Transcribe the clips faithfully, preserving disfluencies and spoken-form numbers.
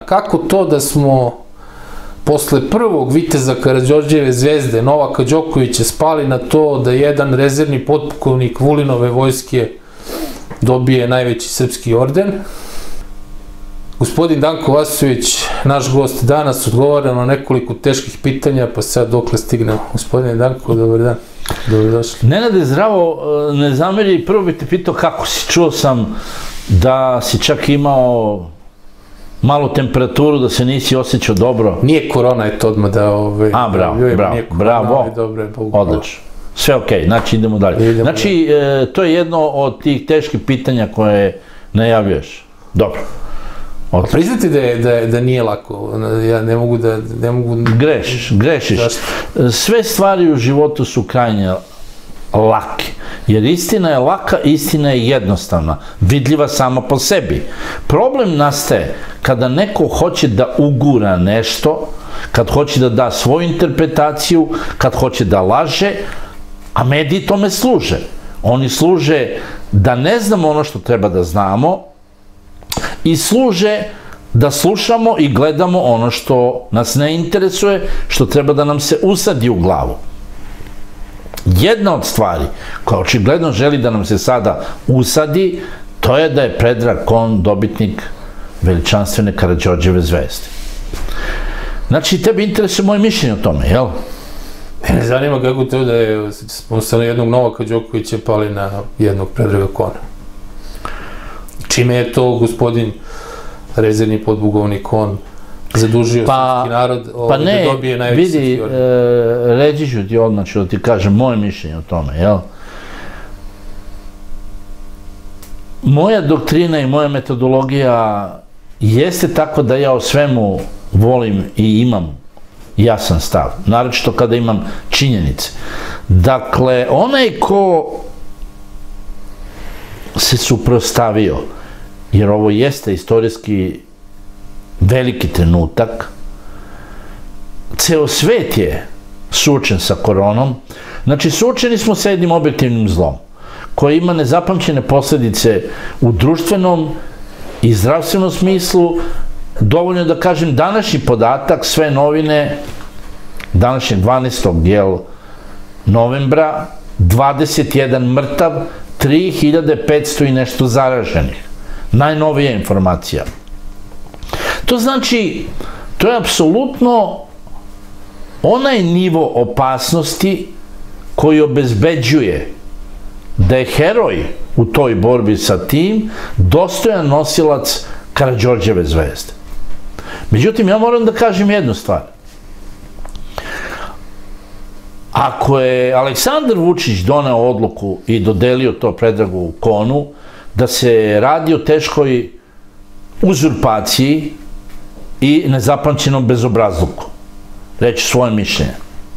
Kako to da smo posle prvog viteza Karađorđeve zvezde Novaka Đokovića spali na to da jedan rezervni potpukovnik Vulinove vojske dobije najveći srpski orden? Gospodin Danko Vasojević, naš gost danas, odgovara na nekoliko teških pitanja, pa sad dokle stignemo. Gospodine Danko, dobar dan. Dobrodošli. Nenade, zdravo, ne zameri, prvo bih te pitao kako si. Čuo sam da si čak imao malu temperaturu, da se nisi osjećao dobro. Nije korona, eto odmah da... A, bravo, bravo, bravo, odlično. Sve okej, znači idemo dalje. Znači, to je jedno od tih teških pitanja koje najavljuješ. Dobro. Priznati da nije lako, ja ne mogu da... Grešiš, grešiš. Sve stvari u životu su krajnje lake, jer istina je laka, istina je jednostavna, vidljiva sama po sebi. Problem nastaje kada neko hoće da ugura nešto, kad hoće da da svoju interpretaciju, kad hoće da laže, a mediji tome služe. Oni služe da ne znamo ono što treba da znamo i služe da slušamo i gledamo ono što nas ne interesuje, što treba da nam se usadi u glavu. Jedna od stvari koja očigledno želi da nam se sada usadi, to je da je Predrag Kon dobitnik veličanstvene Karađorđeve zvezde. Znači, tebi interesuje moje mišljenje o tome, jel? Mene zanima kako to da je sa jednog Novaka Đokovića pali na jednog Predraga Kona. Čime je to gospodin rezervni podpukovnik Kon zadužio srpski narod da dobije najveći srpski orden? Vidi, reći ću ti odmah, ću da ti kažem moje mišljenje o tome, jel? Moja doktrina i moja metodologija jeste tako da ja o svemu volim i imam jasan stav, naročito kada imam činjenice. Dakle, onaj ko se suprotstavio, jer ovo jeste istorijski veliki trenutak, ceo svet je suočen sa koronom, znači suočeni smo sa jednim objektivnim zlom, koji ima nezapamćene posledice u društvenom i zdravstvenom smislu. Dovoljno da kažem današnji podatak, sve novine, današnjeg dvanaestog novembra, dvadeset jedan mrtav, tri hiljade petsto i nešto zaraženih. Najnovija informacija. To znači, to je apsolutno onaj nivo opasnosti koji obezbeđuje da je heroj u toj borbi sa tim dostojan nosilac Karađorđeve zvezde. Međutim, ja moram da kažem jednu stvar. Ako je Aleksandar Vučić doneo odluku i dodelio to Predragu Konu, da se radi o teškoj uzurpaciji i nezapamćenom bezobrazluku, reći svoje mišljenje.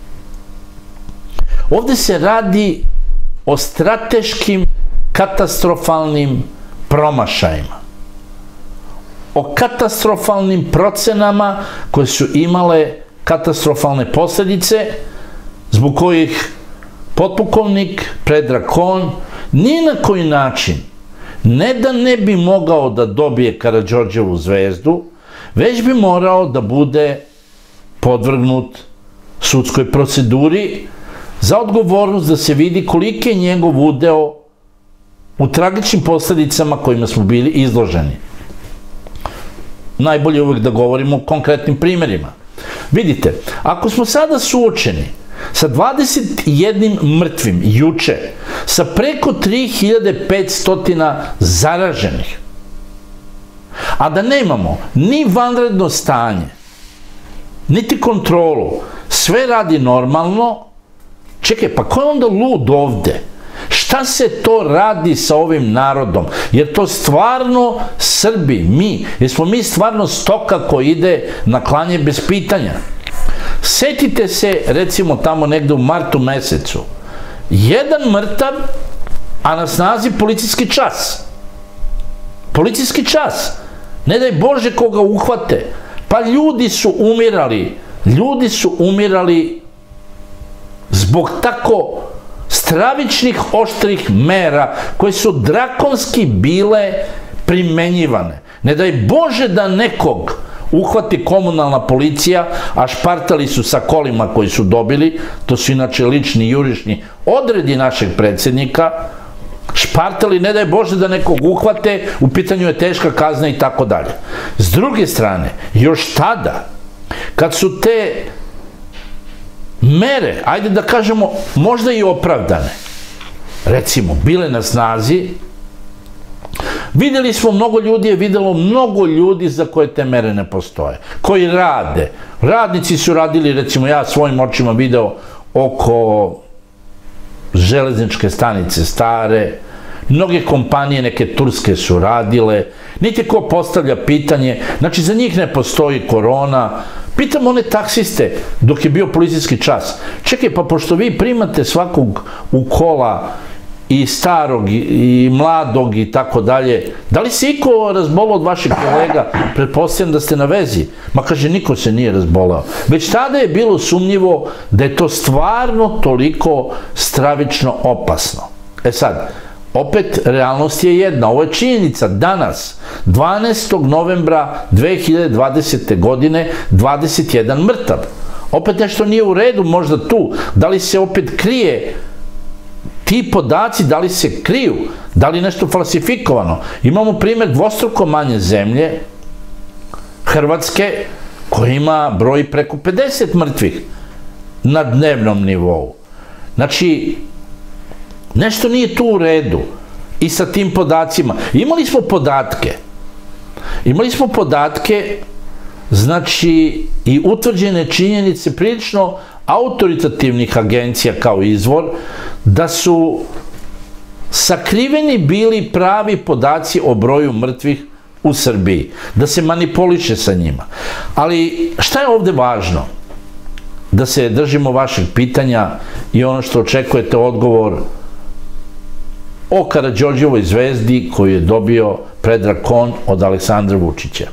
Ovde se radi o strateškim, katastrofalnim promašajima, o katastrofalnim procenama koje su imale katastrofalne posledice, zbog kojih potpukovnik Predrag Kon ni na koji način ne da ne bi mogao da dobije Karađorđevu zvezdu, već bi morao da bude podvrgnut sudskoj proceduri za odgovornost da se vidi koliki je njegov udeo u tragičnim posledicama kojima smo bili izloženi. Najbolje uvek da govorimo o konkretnim primerima. Vidite, ako smo sada suočeni sa dvadeset jednim mrtvim juče, sa preko tri hiljade petsto zaraženih, a da nemamo ni vanredno stanje, niti kontrolu, sve radi normalno, čekaj, pa ko je onda lud ovde? Šta se to radi sa ovim narodom? Jer to stvarno Srbi, mi, jer smo mi stvarno stoka koji ide na klanje bez pitanja. Setite se, recimo tamo negde u martu mesecu, jedan mrtav, a na snazi policijski čas. Policijski čas. Ne daj Bože koga uhvate. Pa ljudi su umirali. Ljudi su umirali zbog tako stravičnih oštrih mera koje su drakonski bile primenjivane. Ne daj Bože da nekog uhvati komunalna policija, a špartali su sa kolima koji su dobili, to su inače lični jurišni odredi našeg predsjednika, špartali, ne daj Bože da nekog uhvate, u pitanju je teška kazna i tako dalje. S druge strane, još tada, kad su te mere, ajde da kažemo, možda i opravdane, recimo, bile na snazi, vidjeli smo, mnogo ljudi je vidjelo, mnogo ljudi za koje te mere ne postoje, koji rade. Radnici su radili, recimo, ja svojim očima video oko železničke stanice stare, mnoge kompanije, neke turske su radile, niti ko postavlja pitanje, znači za njih ne postoji korona. Pitam one taksiste, dok je bio policijski čas, čekaj, pa pošto vi primate svakog u kola, i starog, i mladog, i tako dalje, da li se iko razbolao od vaših kolega? Pretpostavljam da ste na vezi. Ma kaže, niko se nije razbolao. Već tada je bilo sumnjivo da je to stvarno toliko stravično opasno. E sad, opet, realnost je jedna. Ovo je činjenica. Danas, dvanaestog novembra dve hiljade dvadesete. godine, dvadeset jedan mrtav. Opet nešto nije u redu, možda tu. Da li se opet krije ti podaci, da li se kriju, da li nešto falsifikovano. Imamo primjer dvostruko manje zemlje, Hrvatske, koja ima broj preko pedeset mrtvih na dnevnom nivou. Znači, nešto nije tu u redu i sa tim podacima. Imali smo podatke, imali smo podatke, znači, i utvrđene činjenice prilično autoritativnih agencija kao izvor, da su sakriveni bili pravi podaci o broju mrtvih u Srbiji, da se manipuliše sa njima. Ali šta je ovde važno? Da se držimo vašeg pitanja i ono što očekujete odgovor o Karađorđevoj zvezdi koju je dobio Predrag Kon od Aleksandra Vučića.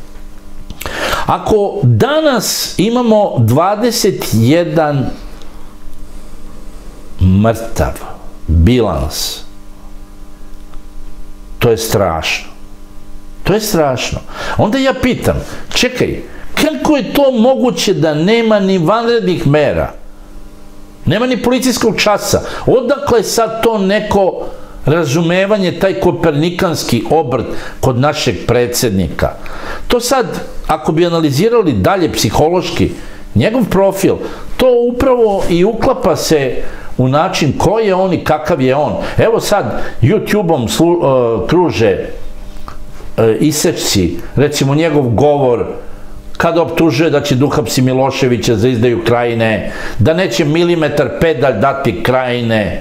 Ako danas imamo dvadeset jedan mrtav bilans, to je strašno. To je strašno. Onda ja pitam, čekaj, kako je to moguće da nema ni vanrednih mera? Nema ni policijskog časa. Odakle sad to neko razumevanje, taj kopernikanski obrt kod našeg predsjednika? To sad, ako bi analizirali dalje psihološki njegov profil, to upravo i uklapa se u način ko je on i kakav je on. Evo sad YouTube-om kruže isečci, recimo njegov govor kada optužuje da će da uhapsi Miloševića za izdaju Krajine, da neće milimetar pedalj dati Krajine,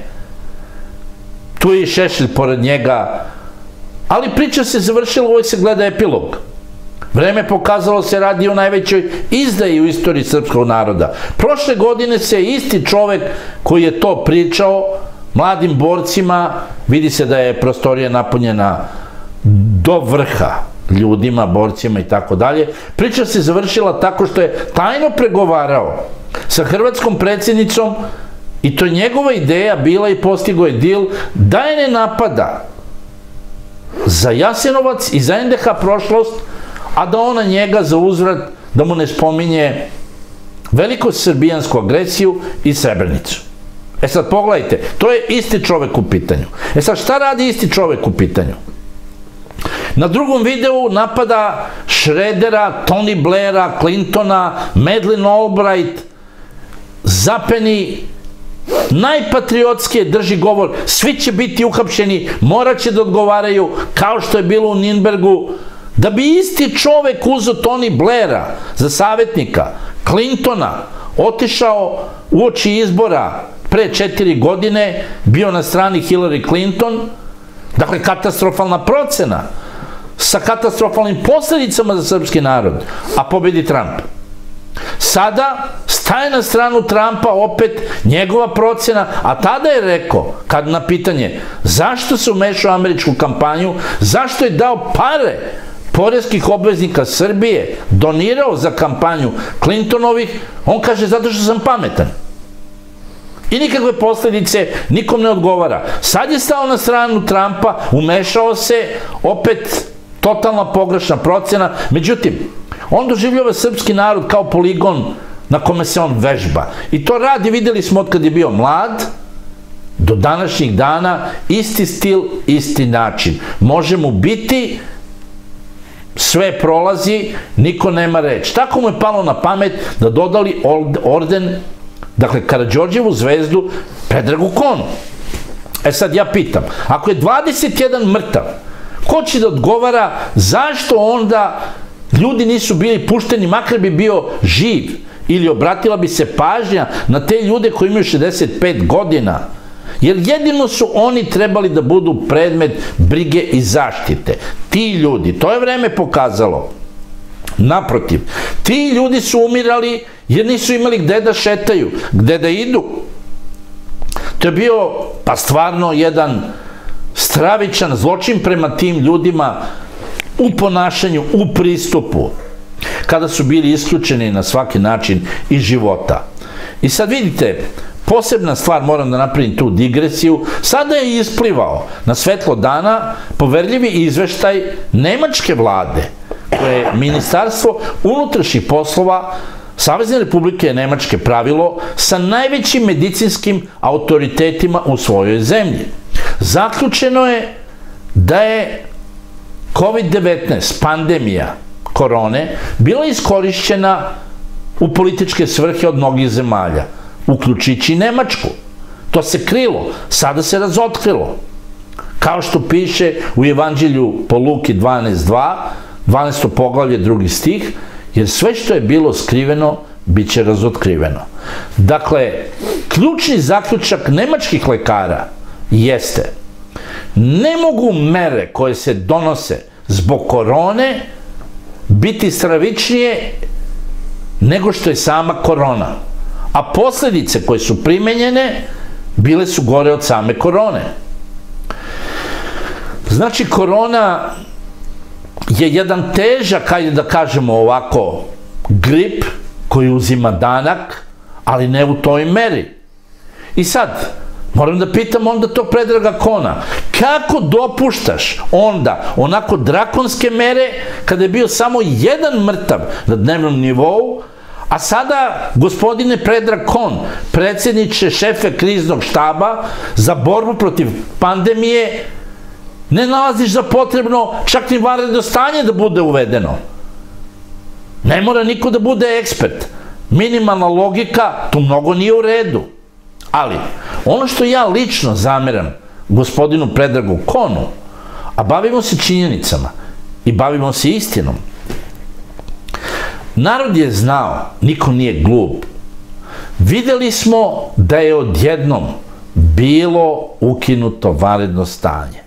tu je i Šešelj pored njega, ali priča se završila, ovoj se gleda epilog. Vreme pokazalo se radi o najvećoj izdaji u istoriji srpskog naroda. Prošle godine se isti čovek koji je to pričao mladim borcima, vidi se da je prostorija napunjena do vrha ljudima, borcima i tako dalje, priča se završila tako što je tajno pregovarao sa hrvatskom predsjednicom i to je njegova ideja bila i postigo je dil da je ne napada za Jasenovac i za en de ha prošlost, a da ona njega za uzvrat, da mu ne spominje velikosrbijansku agresiju i Srebrenicu. E sad pogledajte, to je isti čovek u pitanju. E sad šta radi isti čovek u pitanju? Na drugom videu napada Šredera, Tony Blaira, Clintona, Madeleine Albright, zapeni najpatriotskije, drži govor, svi će biti uhapšeni, morat će da odgovaraju, kao što je bilo u Nürnbergu, da bi isti čovek uzeo Tony Blaira za savjetnika, Clintona, otišao uoči izbora pre četiri godine, bio na strani Hillary Clinton, dakle katastrofalna procena, sa katastrofalnim posljedicama za srpski narod, a pobedi Trump. Sada staje na stranu Trumpa opet njegova procena, a tada je rekao, kad na pitanje zašto se umešao u američku kampanju, zašto je dao pare poreskih obveznika Srbije, donirao za kampanju Clintonovih, on kaže zato što sam pametan. I nikakve posljedice nikom ne odgovara. Sad je stao na stranu Trumpa, umešao se, opet totalna pogrešna procena. Međutim, On doživljava srpski narod kao poligon na kome se on vežba. I to radi, videli smo od kad je bio mlad, do današnjih dana, isti stil, isti način. Može mu biti, sve prolazi, niko nema reč. Tako mu je palo na pamet da dodali orden, dakle, Karađorđevu zvezdu Predragu Konu. E sad ja pitam, ako je dvadeset jedan mrtav, ko će da odgovara zašto onda ljudi nisu bili pušteni, makar bi bio živ, ili obratila bi se pažnja na te ljude koji imaju šezdeset pet godina, jer jedino su oni trebali da budu predmet brige i zaštite. Ti ljudi, to je vreme pokazalo. Naprotiv, ti ljudi su umirali jer nisu imali gde da šetaju, gde da idu. To je bio, pa stvarno, jedan stravičan zločin prema tim ljudima u ponašanju, u pristupu, kada su bili isključeni na svaki način iz života. I sad vidite, posebna stvar, moram da napravim tu digresiju, sada je isplivao na svetlo dana poverljivi izveštaj nemačke vlade, koje je Ministarstvo unutrašnjih poslova Savezne Republike Nemačke pravilo sa najvećim medicinskim autoritetima u svojoj zemlji. Zaključeno je da je kovid devetnaest, pandemija korone, bila iskorišćena u političke svrhe od mnogih zemalja, uključujući i Nemačku. To se krilo, sada se razotkrilo. Kao što piše u Evanđelju po Luki dvanaest dva, dvanaesto poglavlje, drugi stih, jer sve što je bilo skriveno, bit će razotkriveno. Dakle, ključni zaključak nemačkih lekara jeste: ne mogu mere koje se donose zbog korone biti stravičnije nego što je sama korona. A posledice koje su primenjene bile su gore od same korone. Znači, korona je jedan težak, hajde da kažemo ovako, grip koji uzima danak, ali ne u toj meri. I sad, moram da pitam onda to Predraga Kona, kako dopuštaš onda onako drakonske mere kada je bio samo jedan mrtav na dnevnom nivou, a sada, gospodine Predrag Kon, predsjedniče, šefe kriznog štaba za borbu protiv pandemije, ne nalaziš za potrebno čak ni vanredno stanje da bude uvedeno. Ne mora niko da bude ekspert. Minimalna logika, tu mnogo nije u redu. Ali, ono što ja lično zameram gospodinu Predragu Konu, a bavimo se činjenicama i bavimo se istinom, narod je znao, niko nije glup. Videli smo da je odjednom bilo ukinuto vanredno stanje.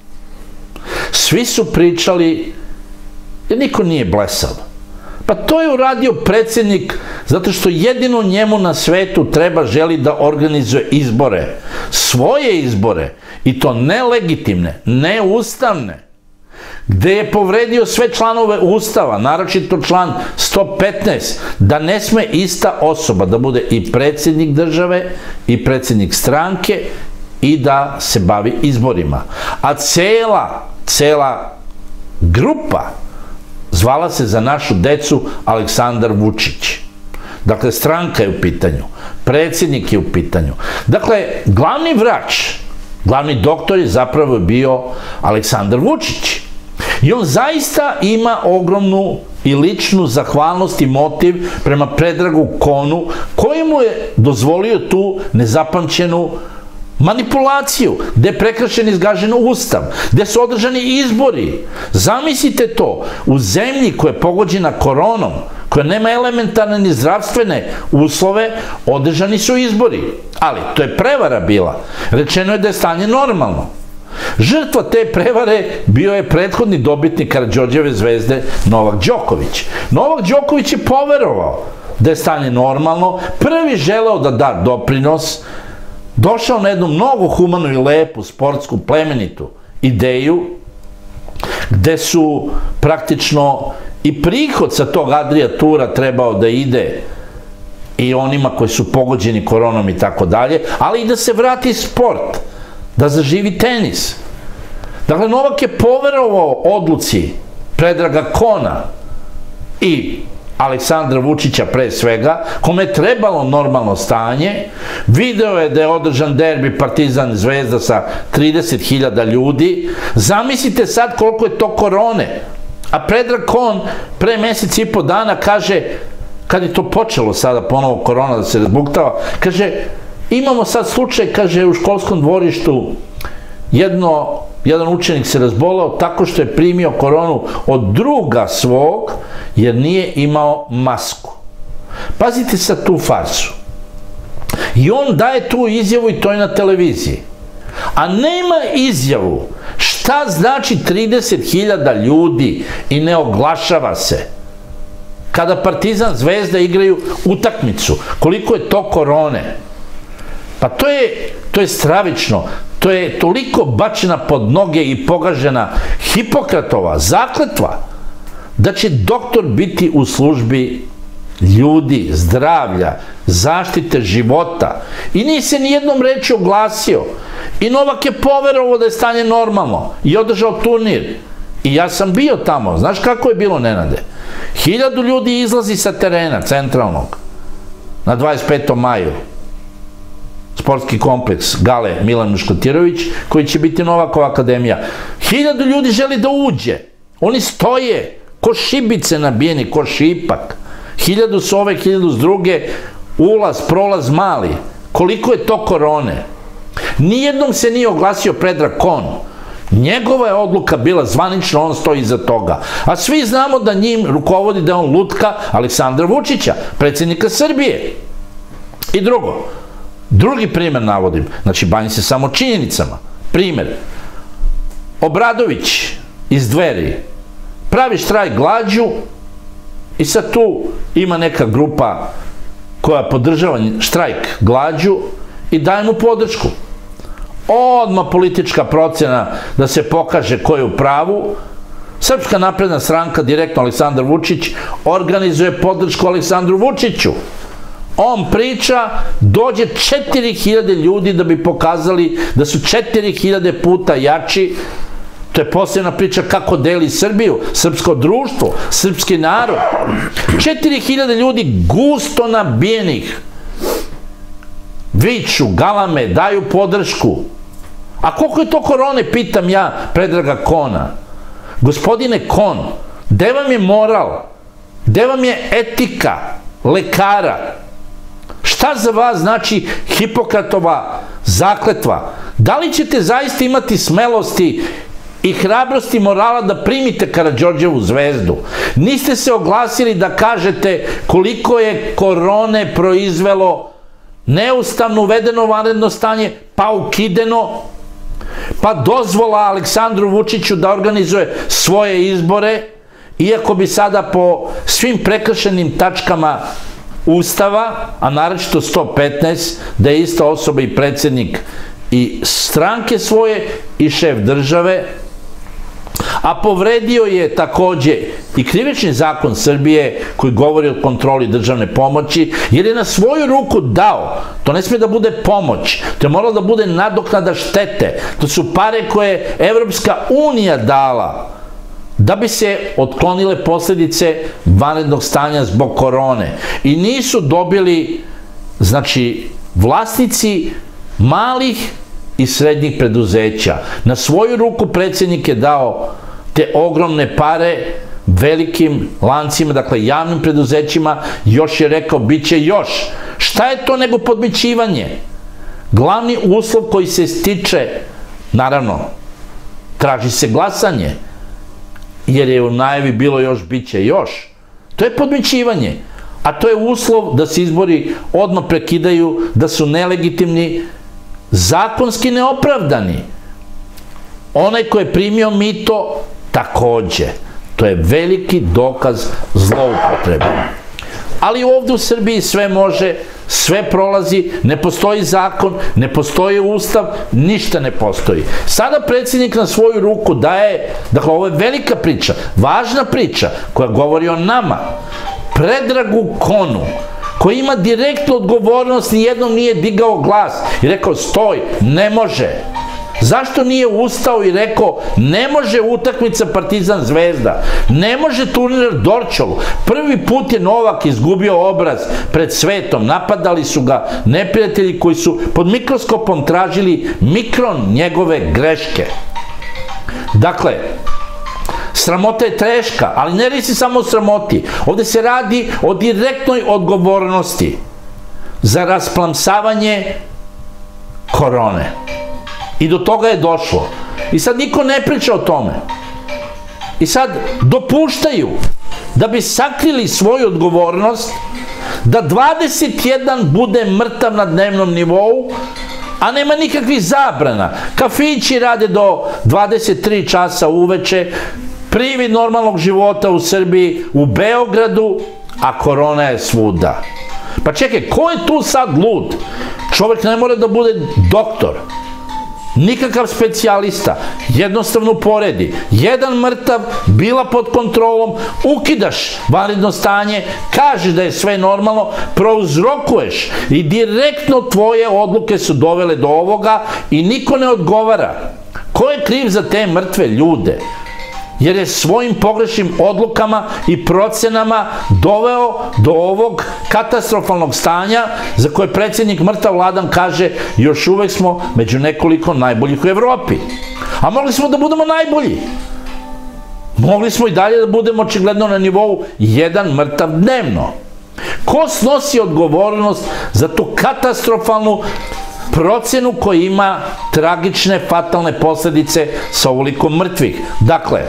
Svi su pričali, jer niko nije blesav. Pa to je uradio predsjednik zato što jedino njemu na svetu treba, želi da organizuje izbore. Svoje izbore. I to nelegitimne, neustavne. Gde je povredio sve članove Ustava, naročito član sto petnaest, da ne sme ista osoba da bude i predsjednik države i predsjednik stranke i da se bavi izborima. A cela, cela grupa zvala se Za našu decu Aleksandar Vučić. Dakle, stranka je u pitanju, predsjednik je u pitanju. Dakle, glavni vrač, glavni doktor je zapravo bio Aleksandar Vučić. I on zaista ima ogromnu i ličnu zahvalnost i motiv prema Predragu Konu, koji mu je dozvolio tu nezapamćenu manipulaciju, gde je prekršen i izgažen Ustav, gde su održani izbori. Zamislite to, u zemlji koja je pogođena koronom, koja nema elementarne ni zdravstvene uslove, održani su izbori. Ali, to je prevara bila. Rečeno je da je stanje normalno. Žrtva te prevare bio je prethodni dobitnik Karađorđeve zvezde Novak Đoković. Novak Đoković je poverovao da je stanje normalno, prvi želeo da da doprinos, došao na jednu mnogo humanu i lepu, sportsku, plemenitu ideju, gde su praktično i prihod sa tog Adria Tura trebao da ide i onima koji su pogođeni koronom i tako dalje, ali i da se vrati sport, da zaživi tenis. Dakle, Novak je poverovao odluci Predraga Kona i Aleksandra Vučića pre svega, kome je trebalo normalno stanje, video je da je održan derbi Partizan Zvezda sa trideset hiljada ljudi, zamislite sad koliko je to korone, a Predrag Kon pre mesec i po dana kaže, kad je to počelo sada ponovo korona da se razbuktava, kaže, imamo sad slučaj, kaže, u školskom dvorištu jedno, jedan učenik se razbolao tako što je primio koronu od druga svog, jer nije imao masku. Pazite sad tu farsu. I on daje tu izjavu i to je na televiziji. A nema izjavu šta znači trideset hiljada ljudi i ne oglašava se. Kada Partizan Zvezda igraju utakmicu, koliko je to korone? Pa to je, to je stravično. To je toliko bačena pod noge i pogažena Hipokratova zakletva da će doktor biti u službi ljudi, zdravlja, zaštite života. I nije se nijednom reči oglasio. I Novak je poverovao da je stanje normalno i održao turnir. I ja sam bio tamo. Znaš kako je bilo, Nenade? Hiljadu ljudi izlazi sa terena centralnog na dvadeset petom maju. Sportski kompleks Gale Milan Muškotirović, koji će biti Novakova akademija. Hiljadu ljudi želi da uđe. Oni stoje ko šibice nabijeni, ko šipak. Hiljadu s ove, hiljadu s druge, ulaz, prolaz mali. Koliko je to korone? Nijednom se nije oglasio Predrag Kon. Njegova je odluka bila zvanična, on stoji iza toga. A svi znamo da njim rukovodi, da je on lutka Aleksandra Vučića, predsjednika Srbije. I drugo, drugi primer navodim, znači bavim se samo činjenicama. Primer, Obradović iz Dveri pravi štrajk glađu i sad tu ima neka grupa koja podržava štrajk glađu i daje mu podršku. Odmah politička procena da se pokaže ko je u pravu. Srpska napredna stranka, direktno Aleksandar Vučić, organizuje podršku Aleksandru Vučiću. On priča, dođe četiri hiljade ljudi da bi pokazali da su četiri hiljade puta jači. To je posebna priča kako deli Srbiju, srpsko društvo, srpski narod. četiri hiljade ljudi gusto nabijenih. Viču, galame, daju podršku. A koliko je to korone, pitam ja Predraga Kona. Gospodine Kon, gde vam je moral? Gde vam je etika lekara? Šta za vas znači Hipokratova zakletva? Da li ćete zaista imati smelosti i hrabrosti morala da primite Karađorđevu zvezdu? Niste se oglasili da kažete koliko je korone proizvelo neustavno uvedeno vanredno stanje, pa ukideno, pa dozvola Aleksandru Vučiću da organizuje svoje izbore, iako bi sada po svim prekršenim tačkama Ustava, a naročito sto petnaest, da je ista osoba i predsjednik i stranke svoje i šef države, a povredio je takođe i krivični zakon Srbije koji govori o kontroli državne pomoći, jer je na svoju ruku dao, to ne sme da bude pomoć, to je moralo da bude nadoknada štete, to su pare koje je Evropska unija dala da bi se otklonile posljedice vanrednog stanja zbog korone. I nisu dobili, znači, vlasnici malih i srednjih preduzeća. Na svoju ruku predsjednik je dao te ogromne pare velikim lancima, dakle javnim preduzećima, još je rekao bit će još. Šta je to nego podmićivanje? Glavni uslov koji se stiče, naravno, traži se glasanje, jer je u najavi bilo još bit će još. To je podmićivanje, a to je uslov da se izbori odmah prekidaju, da su nelegitimni, zakonski neopravdani. Onaj ko je primio mito, takođe. To je veliki dokaz zloupotrebe. Ali ovde u Srbiji sve može, sve prolazi, ne postoji zakon, ne postoji ustav, ništa ne postoji. Sada predsjednik na svoju ruku daje, dakle ovo je velika priča, važna priča koja govori o nama, Predragu Konu, koji ima direktnu odgovornost, nijednom nije digao glas i rekao stoj, ne može. Zašto nije ustao i rekao ne može utakmica Partizan Zvezda, ne može turnir Dorćol. Prvi put je Novak izgubio obraz pred svetom, napadali su ga neprijatelji koji su pod mikroskopom tražili mikron njegove greške. Dakle, sramota je teška, ali ne radi se samo o sramoti. Ovde se radi o direktnoj odgovornosti za rasplamsavanje korone. I do toga je došlo. I sad niko ne priča o tome. I sad dopuštaju da bi sakrili svoju odgovornost, da dvadeset jedan bude mrtav na dnevnom nivou, a nema nikakvih zabrana. Kafići rade do dvadeset tri časa uveče, privid normalnog života u Srbiji, u Beogradu, a korona je svuda. Pa čekaj, ko je tu sad lud? Čovek ne mora da bude doktor, nikakav specijalista, jednostavno poredi. Jedan mrtav, bila pod kontrolom, ukidaš vanredno stanje, kažeš da je sve normalno, prouzrokuješ i direktno tvoje odluke su dovele do ovoga i niko ne odgovara. Ko je kriv za te mrtve ljude? Jer je svojim pogrešnim odlukama i procenama doveo do ovog katastrofalnog stanja za koje predsjednik mrtav Vladan kaže još uvek smo među nekoliko najboljih u Evropi. A mogli smo da budemo najbolji. Mogli smo i dalje da budemo očigledno na nivou jedan mrtav dnevno. Ko snosi odgovornost za tu katastrofalnu procenu koja ima tragične, fatalne posledice sa ovoliko mrtvih? Dakle,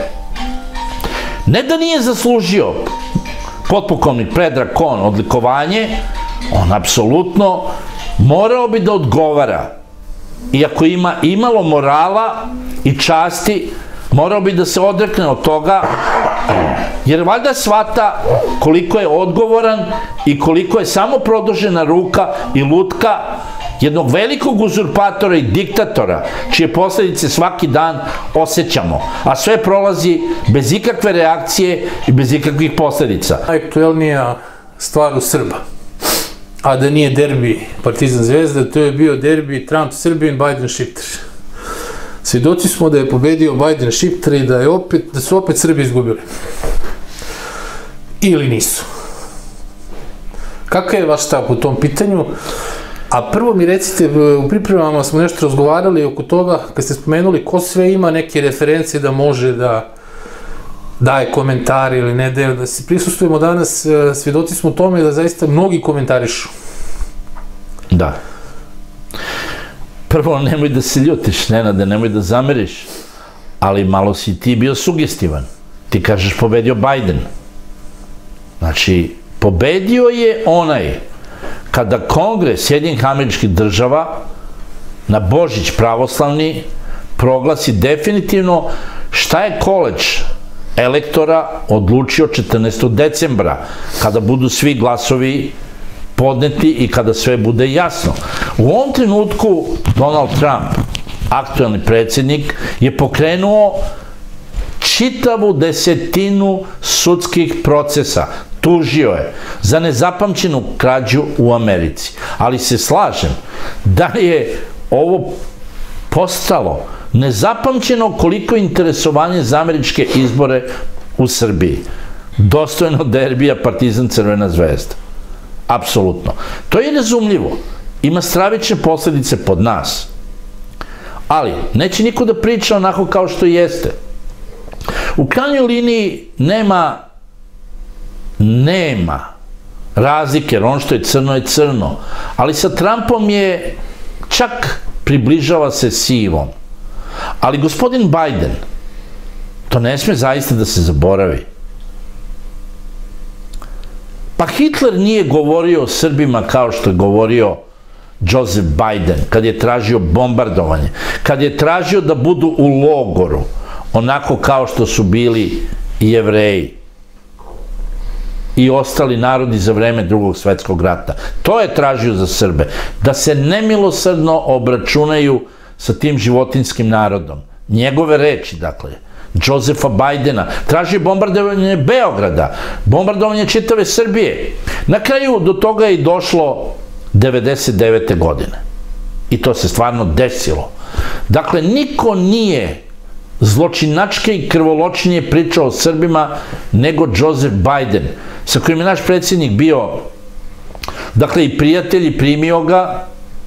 ne da nije zaslužio potpukovnik Predrag Kon odlikovanje, on apsolutno morao bi da odgovara. Iako ima imalo morala i časti, morao bi da se odrekne od toga, jer valjda shvata koliko je odgovoran i koliko je samo produžena ruka i lutka jednog velikog uzurpatora i diktatora, čije posledice svaki dan osjećamo, a sve prolazi bez ikakve reakcije i bez ikakvih posledica. Najaktuelnija stvar u Srba, a da nije derbi Partizan Zvezda, to je bio derbi Trump-Srbin, Biden-Šiptar. Svjedoci smo da je pobedio Biden-Šiptar i da su opet Srbi izgubili. Ili nisu. Kakav je vaš stav po tom pitanju? A prvo mi recite, u pripremama smo nešto razgovarali oko toga, kad ste spomenuli ko sve ima neke referencije da može da daje komentare ili ne daje, da se prisustujemo danas, svjedoci smo tome da zaista mnogi komentarišu. Da. Prvo, nemoj da se ljutiš, Nenade, nemoj da zameriš, ali malo si ti bio sugestivan. Ti kažeš pobedio Biden. Znači, pobedio je onaj kada Kongres Sjedinjenih Američkih Država na Božić pravoslavni proglasi definitivno šta je koledž elektora odlučio četrnaestog decembra, kada budu svi glasovi podneti i kada sve bude jasno. U ovom trenutku Donald Trump, aktuelni predsjednik, je pokrenuo čitavu desetinu sudskih procesa. Tužio je za nezapamćenu krađu u Americi. Ali se slažem da je ovo postalo nezapamćeno koliko je interesovanje za američke izbore u Srbiji. Dostojno derbija Partizan Crvena Zvezda. Apsolutno. To je razumljivo. Ima stravične posledice pod nas. Ali neće niko da priča onako kao što jeste. U krajnjoj liniji nema nema razlike, jer ono što je crno je crno, ali sa Trumpom je čak približava se sivom. Ali gospodin Biden, to ne sme zaista da se zaboravi. Pa Hitler nije govorio o Srbima kao što je govorio Joseph Biden, kad je tražio bombardovanje, kad je tražio da budu u logoru, onako kao što su bili i Jevreji i ostali narodi za vreme Drugog svetskog rata. To je tražio za Srbe, da se nemilosrdno obračunaju sa tim životinskim narodom. Njegove reči, dakle, Josefa Bajdena, traži bombardovanje Beograda, bombardovanje čitave Srbije. Na kraju do toga je i došlo devedeset devete godine. I to se stvarno desilo. Dakle, niko nije zločinačke i krvoločnije pričao o Srbima nego Joseph Biden, sa kojim je naš predsjednik bio, dakle, i prijatelj, i primio ga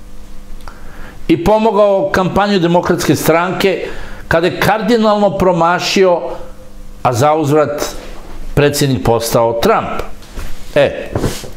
i pomogao kampanju Demokratske stranke kada je kardinalno promašio, a za uzvrat predsjednik postao Trump. E,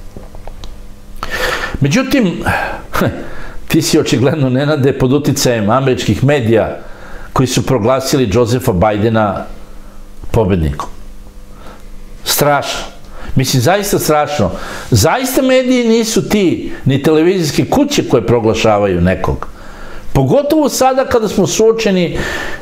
međutim, ti si očigledno, Nenade, pod uticajem američkih medija koji su proglasili Josepha Bidena pobednikom. Strašno. Mislim, zaista strašno. Zaista mediji nisu ti, ni televizijske kuće koje proglašavaju nekog. Pogotovo sada kada smo suočeni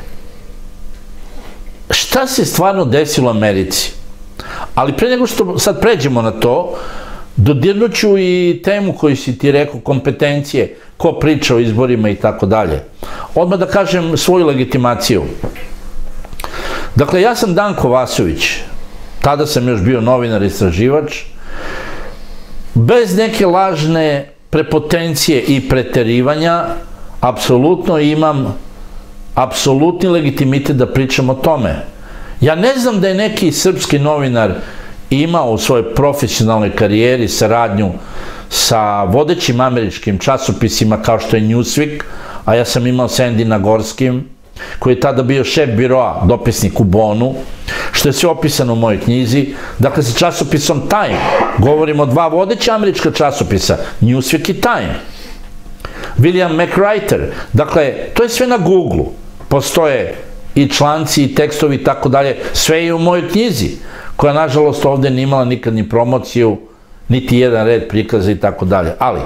šta se stvarno desilo u Americi. Ali pre nego što sad pređemo na to, dodirnuću i temu koju si ti rekao, kompetencije, ko priča o izborima i tako dalje. Odmah da kažem svoju legitimaciju. Dakle, ja sam Danko Vasović, tada sam još bio novinar i istraživač, bez neke lažne prepotencije i preterivanja, apsolutno imam apsolutni legitimitet da pričam o tome. Ja ne znam da je neki srpski novinar imao u svojoj profesionalnoj karijeri saradnju sa vodećim američkim časopisima kao što je Newsweek, a ja sam imao sa Andy Nagorskim, koji je tada bio šef biroa, dopisnik u Bonu, što je sve opisano u mojoj knjizi. Dakle, sa časopisom Time, govorimo o dva vodeća američka časopisa, Newsweek i Time. William McWriter, dakle, to je sve na Google-u, postoje i članci i tekstovi i tako dalje, sve je u mojoj knjizi, koja nažalost ovde nije imala nikad ni promociju, niti jedan red prikaza i tako dalje. Ali,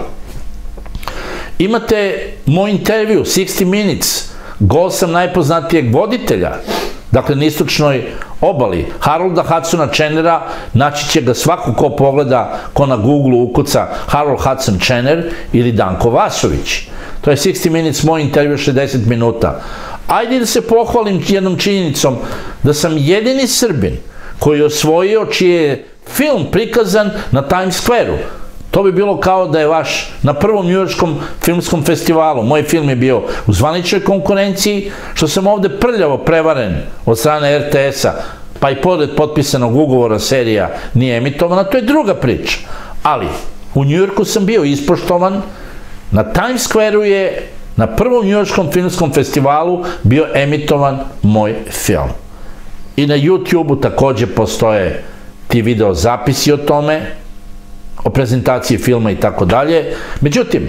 imate moj intervju, sixty minutes, gol sam najpoznatijeg voditelja, dakle na istočnoj obali, Harolda Hudsona Channera, naći će ga svako ko pogleda, ko na Google-u ukuca Harold Hudson Channer ili Danko Vasović. To je sixty minutes, moj intervju, šezdeset minuta. Ajde da se pohvalim jednom činjenicom da sam jedini Srbin koji je osvojio, čiji je film prikazan na Times Square-u. To bi bilo kao da je vaš na prvom njujorškom filmskom festivalu. Moj film je bio u zvaničnoj konkurenciji, što sam ovde prljavo prevaren od strane R T S-a, pa i pored potpisanog ugovora serija nije emitovana, to je druga priča. Ali, u Njujorku sam bio ispoštovan, na Times Square-u je na prvom njujorškom filmskom festivalu bio emitovan moj film. I na YouTube-u takođe postoje ti video zapisi o tome, o prezentaciji filma i tako dalje. Međutim,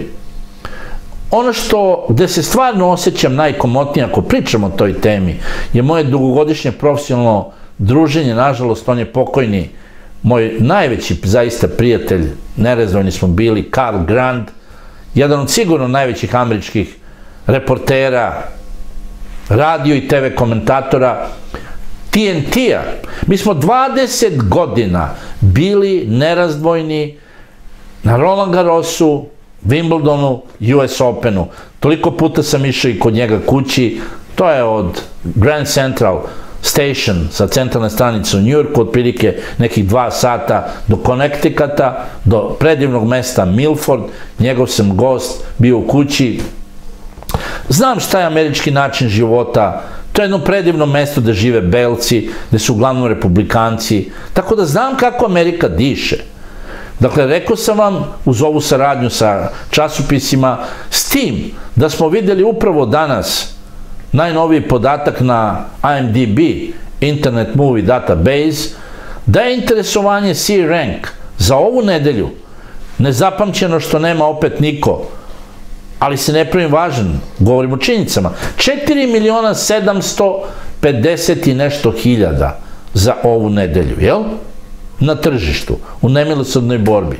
ono što, gde se stvarno osjećam najkomotnije ako pričam o toj temi, je moje dugogodišnje profesionalno druženje. Nažalost, on je pokojni, moj najveći zaista prijatelj, nerazdvojni smo bili, Karl Grand, jedan od sigurno najvećih američkih reportera, radio i te ve komentatora, T N T-a. Mi smo dvadeset godina bili nerazdvojni na Roland Garrosu, Wimbledonu, U S Openu. Toliko puta sam išao i kod njega kući. To je od Grand Central Station sa centralne stranice u Njujorku, otprilike nekih dva sata do Connecticuta, do predivnog mesta Milford. Njegov sam gost, bio u kući. Znam šta je američki način života. To je jedno predivno mesto gde žive belci, gde su uglavnom republikanci, tako da znam kako Amerika diše. Dakle, rekao sam vam, uz ovu saradnju sa časopisima, s tim da smo videli upravo danas najnoviji podatak na I M D B, Internet Movie Database, da je interesovanje C Rank za ovu nedelju nezapamćeno što nema opet niko, ali se ne pravim važan, govorim o činjenicama, četiri miliona sedamsto pedeset i nešto hiljada za ovu nedelju, jel? Na tržištu, u nemilosrdnoj borbi.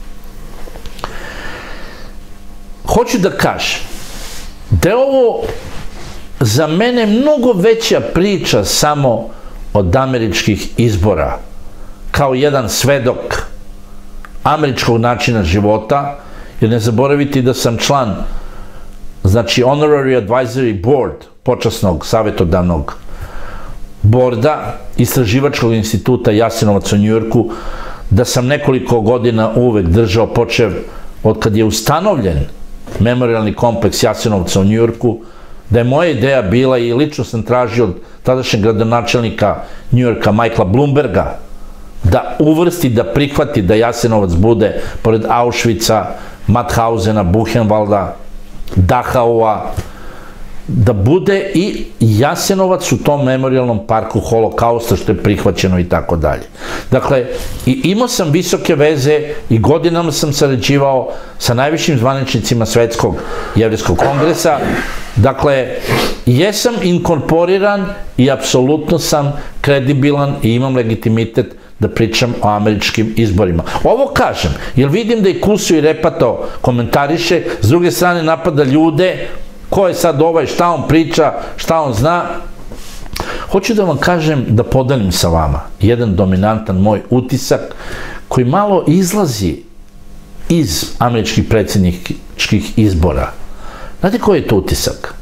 Hoću da kažem da je ovo za mene mnogo veća priča samo od američkih izbora, kao jedan svedok američkog načina života, jer ne zaboravite da sam član, znači Honorary Advisory Board, počasnog savjetodavnog borda Istraživačkog instituta Jasenovac u Njujorku, da sam nekoliko godina uvek držao, počev od kad je ustanovljen memorialni kompleks Jasenovca u Njujorku, da je moja ideja bila i lično sam tražio od tadašnjeg gradonačelnika Njujorka Michaela Bloomberga da uvrsti, da prihvati da Jasenovac bude pored Auschwitza, Mauthausena, Buchenwalda, Dachaua, da bude i Jasenovac u tom memorialnom parku Holokausta, što je prihvaćeno i tako dalje. Dakle, imao sam visoke veze i godinama sam sarađivao sa najvišim zvaničnicima Svetskog jevrejskog kongresa. Dakle, jesam inkorporiran i apsolutno sam kredibilan i imam legitimitet da pričam o američkim izborima. Ovo kažem, jer vidim da i Kusu i Repato komentariše, s druge strane napada ljude, ko je sad ovaj, šta on priča, šta on zna. Hoću da vam kažem, da podelim sa vama jedan dominantan moj utisak koji malo izlazi iz američkih predsjedničkih izbora. Znate koji je to utisak?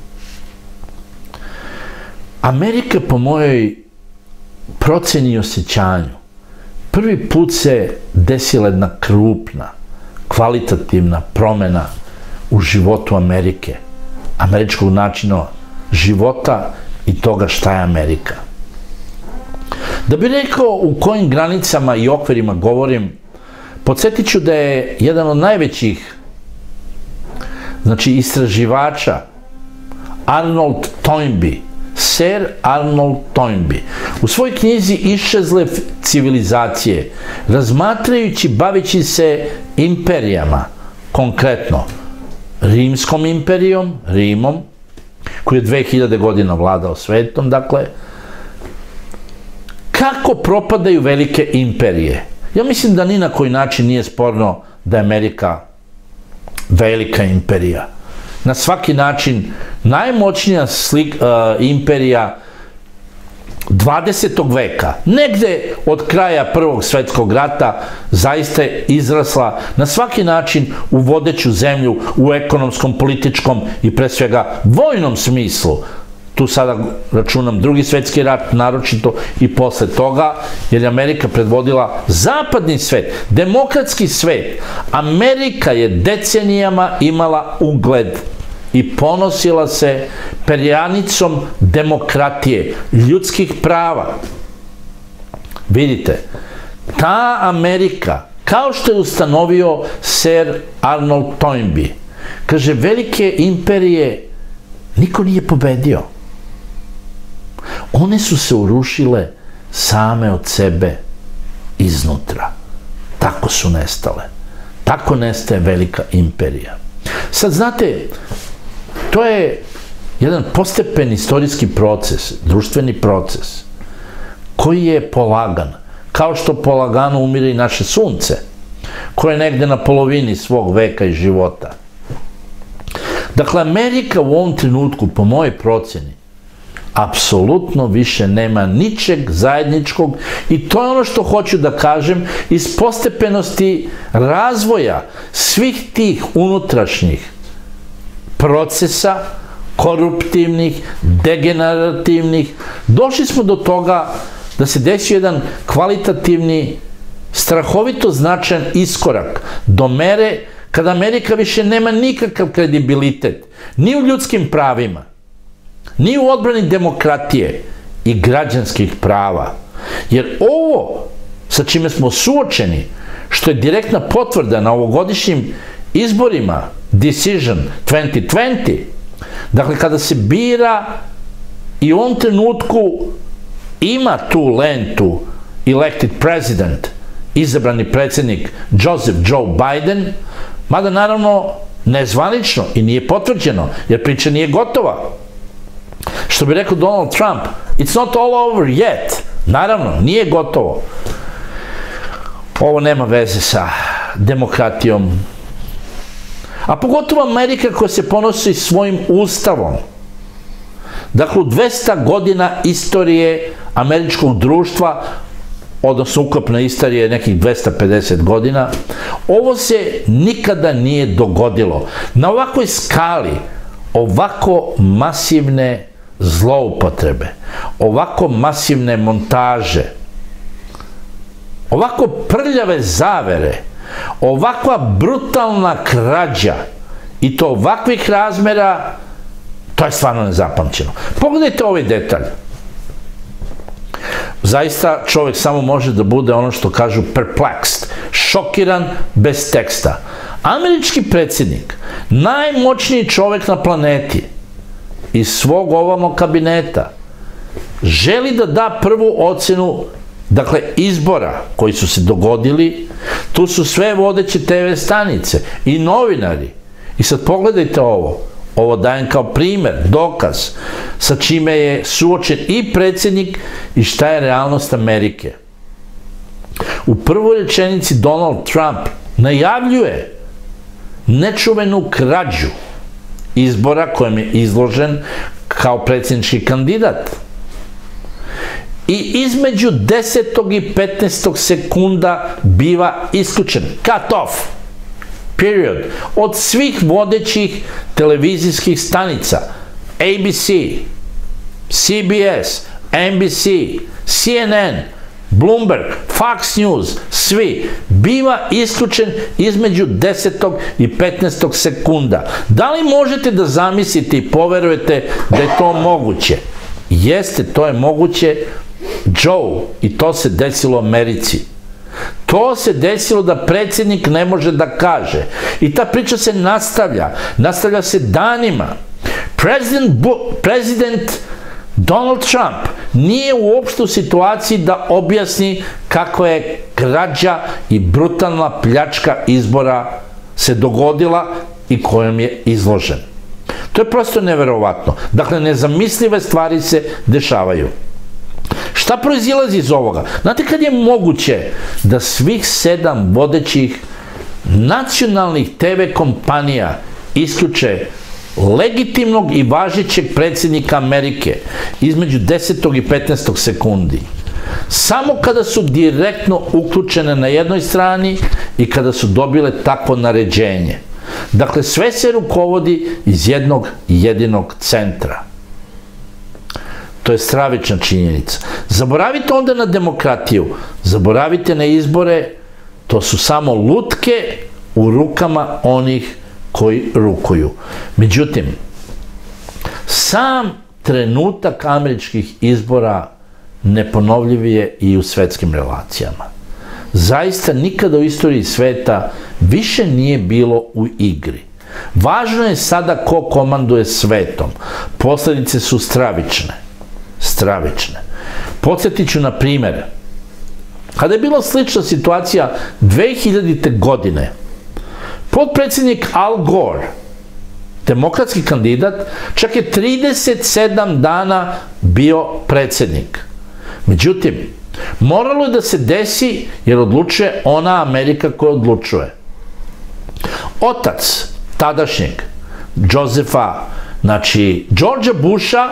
Amerika, po mojoj proceni i osjećanju, prvi put se desila jedna krupna, kvalitativna promena u životu Amerike, američkog načina života i toga šta je Amerika. Da bih rekao u kojim granicama i okvirima govorim, podsjetit ću da je jedan od najvećih znači istraživača Arnold Toynbee, Sir Arnold Toynbee, u svojoj knjizi Iščezle civilizacije, razmatrajući, baveći se imperijama, konkretno Rimskom imperijom, Rimom, koji je dve hiljade godina vladao svetom, dakle, kako propadaju velike imperije. Ja mislim da ni na koji način nije sporno da je Amerika velika imperija. Na svaki način najmoćnija imperija dvadesetog veka, negde od kraja Prvog svetskog rata, zaista je izrasla na svaki način u vodeću zemlju u ekonomskom, političkom i pre svega vojnom smislu. Tu sada računam Drugi svetski rat, naročito i posle toga, jer je Amerika predvodila zapadni svet, demokratski svet. Amerika je decenijama imala ugled i ponosila se perjanicom demokratije, ljudskih prava. Vidite, ta Amerika, kao što je ustanovio Sir Arnold Toynbee, kaže, velike imperije niko nije pobedio. One su se urušile same od sebe iznutra. Tako su nestale. Tako nestaje velika imperija. Sad, znate, to je jedan postepen istorijski proces, društveni proces, koji je polagan, kao što polagano umire i naše sunce, koje je negde na polovini svog veka i života. Dakle, Amerika u ovom trenutku, po mojoj proceni, apsolutno više nema ničeg zajedničkog i to je ono što hoću da kažem iz postepenosti razvoja svih tih unutrašnjih procesa, koruptivnih, degenerativnih. Došli smo do toga da se desio jedan kvalitativni, strahovito značajan iskorak do mere kada Amerika više nema nikakav kredibilitet ni u ljudskim pravima, ni u odbrani demokratije i građanskih prava. Jer ovo sa čime smo suočeni, što je direktna potvrda na ovogodišnjim izborima Decision dvadeset dvadeset, dakle kada se bira i u ovom trenutku ima tu lentu elected president, izabrani predsjednik Joseph Joe Biden, mada naravno nezvanično i nije potvrđeno, jer priča nije gotova. Što bi rekao Donald Trump, it's not all over yet. Naravno, nije gotovo. Ovo nema veze sa demokratijom. A pogotovo Amerika koja se ponosi svojim ustavom. Dakle, u dvesta godina istorije američkog društva, odnosno ukupna istorija nekih dvesta pedeset godina, ovo se nikada nije dogodilo. Na ovakvoj skali, ovako masivne zloupotrebe, ovako masivne montaže, ovako prljave zavere, ovakva brutalna krađa i to ovakvih razmera, to je stvarno nezapamćeno. Pogledajte ovaj detalj. Zaista čovjek samo može da bude ono što kažu perplexed, šokiran bez teksta. Američki predsjednik, najmoćniji čovjek na planeti, iz svog ovalnog kabineta, želi da da prvu ocenu, dakle, izbora koji su se dogodili. Tu su sve vodeće te ve stanice i novinari. I sad pogledajte ovo. Ovo dajem kao primer, dokaz sa čime je suočen i predsjednik i šta je realnost Amerike. U prvoj rečenici Donald Trump najavljuje nečuvenu krađu izbora kojem je izložen kao predsjednički kandidat. I između desetog i petnaestog sekunda biva isključen, cut off, period, od svih vodećih televizijskih stanica, A B C, C B S, N B C, C N N, Bloomberg, Fox News, svi, biva isključen između desetog i petnaestog sekunda. Da li možete da zamislite i poverujete da je to moguće? Jeste, to je moguće, Joe, i to se desilo u Americi. To se desilo da predsjednik ne može da kaže. I ta priča se nastavlja. Nastavlja se danima. Prezident Donald Trump nije uopšte u situaciji da objasni kako je krađa i brutalna pljačka izbora se dogodila i kojom je izložen. To je prosto neverovatno. Dakle, nezamislive stvari se dešavaju. Šta proizilazi iz ovoga? Znate kad je moguće da svih sedam vodećih nacionalnih te ve kompanija isključe legitimnog i važećeg predsjednika Amerike između desetog i petnaestog sekundi? Samo kada su direktno uključene na jednoj strani i kada su dobile takvo naređenje. Dakle, sve se rukovodi iz jednog jedinog centra. To je stravična činjenica. Zaboravite onda na demokratiju, zaboravite na izbore, to su samo lutke u rukama onih koji rukuju. Međutim, sam trenutak američkih izbora neponovljiv je i u svetskim relacijama. Zaista nikada u istoriji sveta više nije bilo u igri. Važno je sada ko komanduje svetom. Posledice su stravične. Stravične. Podsjetit ću na primjer, kada je bila slična situacija dve hiljadite. godine, potpredsjednik Al Gore, demokratski kandidat, čak je trideset sedam dana bio predsjednik. Međutim, moralo je da se desi jer odlučuje ona Amerika koja odlučuje. Otac tadašnjeg Josefa, znači Georgea Busha,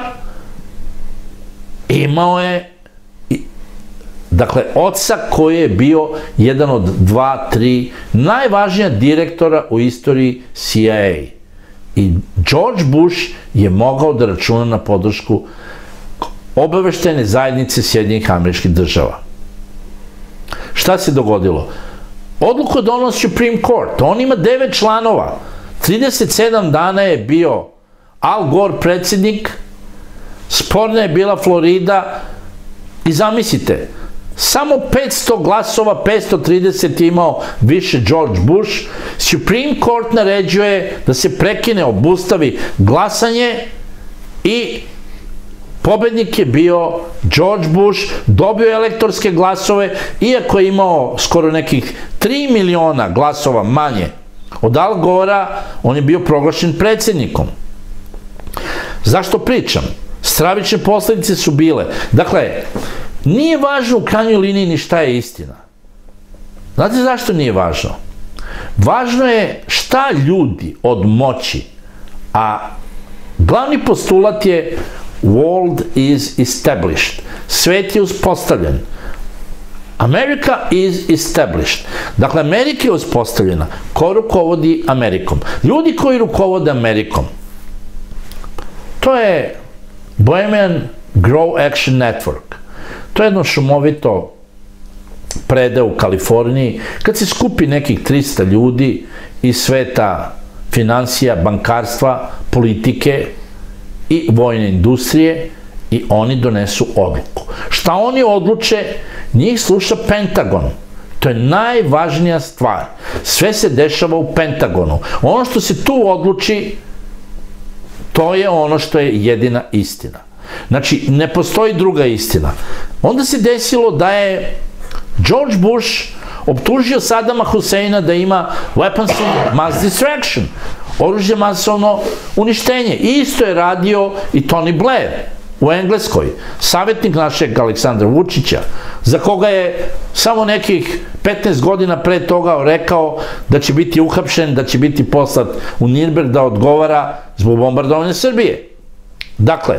imao je, dakle, oca koji je bio jedan od dva, tri najvažnija direktora u istoriji C I A. I George Bush je mogao da računa na podršku obaveštajne zajednice Sjedinjenih Američkih Država. Šta se dogodilo? Odluku je doneo Supreme Court. On ima devet članova. trideset sedam dana je bio Al Gore predsjednik, sporna je bila Florida i zamislite, samo petsto glasova, petsto trideset imao više George Bush. Supreme Court naređuje da se prekine, obustavi glasanje i pobednik je bio George Bush, dobio je elektorske glasove, iako je imao skoro nekih tri miliona glasova manje od Al Gora, on je bio proglašen predsjednikom. Zašto pričam? Stravične posledice su bile. Dakle, nije važno u krajnjoj liniji ni šta je istina. Znate zašto nije važno? Važno je šta ljudi od moći, a glavni postulat je world is established. Svet je uspostavljen. America is established. Dakle, Amerika je uspostavljena. Ko rukovodi Amerikom? Ljudi koji rukovode Amerikom. To je Bohemian Grow Action Network. To je jedno šumovito predeo u Kaliforniji, kad se skupi nekih trista ljudi iz sveta finansija, bankarstva, politike i vojne industrije i oni donesu odluku. Šta oni odluče, njih sluša Pentagon. To je najvažnija stvar. Sve se dešava u Pentagonu. Ono što se tu odluči, to je ono što je jedina istina. Znači, ne postoji druga istina. Onda se desilo da je George Bush optužio Sadama Huseina da ima weapons of mass destruction, oružje masovno uništenje. Isto je radio i Tony Blair u Engleskoj, savjetnik našeg Aleksandra Vučića, za koga je samo nekih petnaest godina pre toga rekao da će biti uhapšen, da će biti poslat u Nirnberg da odgovara zbog bombardovanja Srbije. Dakle,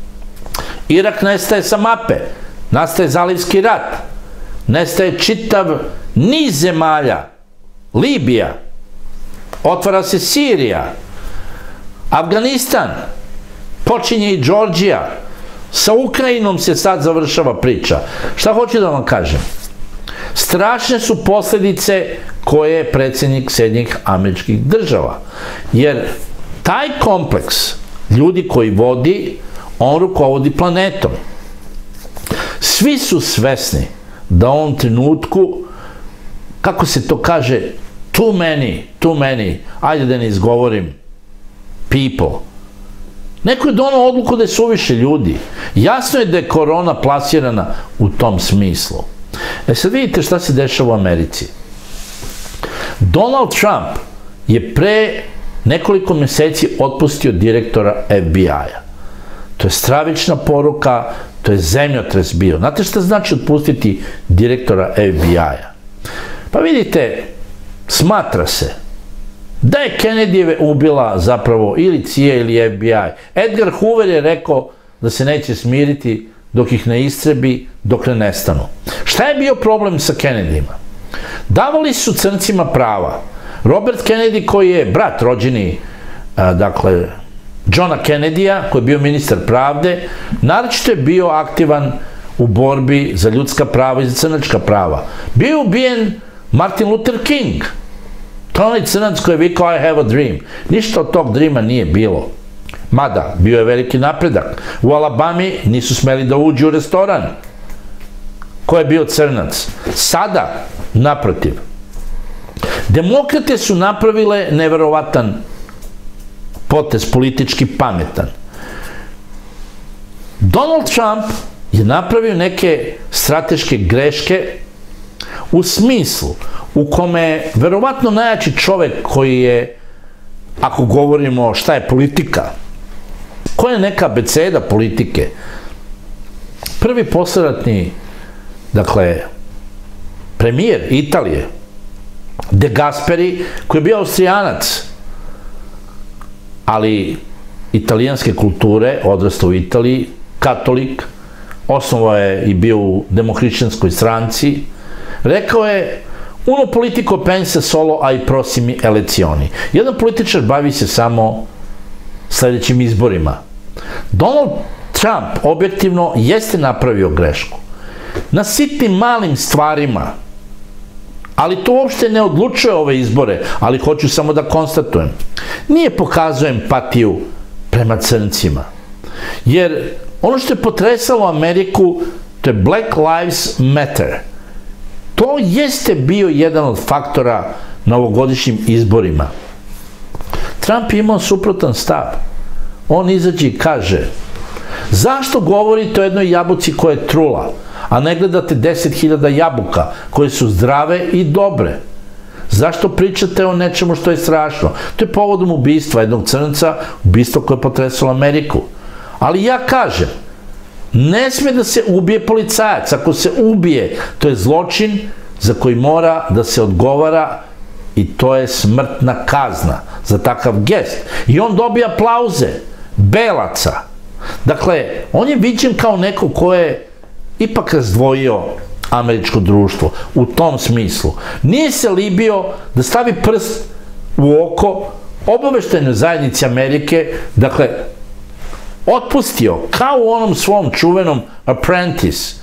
Irak nestaje sa mape, nastaje Zalivski rat, nestaje čitav niz zemalja, Libija, otvara se Sirija, Afganistan, počinje i Đorđija, sa Ukrajinom se sad završava priča. Šta hoću da vam kažem? Strašne su posljedice koje je predsjednik Sjedinjenih Američkih Država. Jer taj kompleks ljudi koji vodi, on rukovodi planetom. Svi su svesni da u ovom trenutku, kako se to kaže, too many, too many, ajde da ne izgovorim, people. Neko je donao odluku da je suviše ljudi. Jasno je da je korona plasirana u tom smislu. E sad vidite šta se dešava u Americi. Donald Trump je pre nekoliko meseci otpustio direktora F B I-a. To je stravična poruka, to je zemljotres bio. Znate šta znači otpustiti direktora F B I-a? Pa vidite, smatra se da je Kennedyjeve ubila zapravo ili C I A ili F B I. Edgar Hoover je rekao da se neće smiriti dok ih ne istrebi, dok ne nestanu. Šta je bio problem sa Kennedyjima? Davali su crncima prava. Robert Kennedy, koji je brat rođeni, dakle, Johna Kennedyja, koji je bio ministar pravde, naročito je bio aktivan u borbi za ljudska prava i za crnačka prava. Bio je ubijen Martin Luther King. To je onaj crnac koji je vikao I have a dream. Ništa od tog dreama nije bilo. Mada, bio je veliki napredak. U Alabami nisu smeli da uđu u restoran. Ko je bio crnac? Sada, naprotiv. Demokrate su napravile neverovatan potez, politički pametan. Donald Trump je napravio neke strateške greške u smislu u kome je verovatno najjači čovek koji je, ako govorimo šta je politika, koja je neka abeceda politike, prvi posleratni, dakle, premijer Italije, De Gasperi, koji je bio Austrijanac, ali italijanske kulture, odrastao u Italiji, katolik, osnovao je i bio u demohrišćanskoj stranci, rekao je uno politico pensa solo ai prossimi elezioni. Jedan političar bavi se samo sledećim izborima. Donald Trump objektivno jeste napravio grešku. Na sitnim malim stvarima, ali to uopšte ne odlučuje ove izbore, ali hoću samo da konstatujem. Nije pokazao empatiju prema crncima. Jer ono što je potresalo Ameriku, to je Black Lives Matter. To jeste bio jedan od faktora na ovogodišnjim izborima. Trump je imao suprotan stav. On izađe i kaže, zašto govorite o jednoj jabuci koja je trula, a ne gledate deset hiljada jabuka koje su zdrave i dobre? Zašto pričate o nečemu što je strašno? To je povodom ubistva jednog crnca, ubistvo koje je potresalo Ameriku. Ali ja kažem, ne sme da se ubije policajac. Ako se ubije, to je zločin za koji mora da se odgovara i to je smrtna kazna za takav gest. I on dobija aplauze belaca. Dakle, on je viđen kao neko ko je ipak razdvojio američko društvo u tom smislu. Nije se libio da stavi prst u oko obaveštajnoj zajednici Amerike, dakle, otpustio, kao u onom svom čuvenom Apprentice,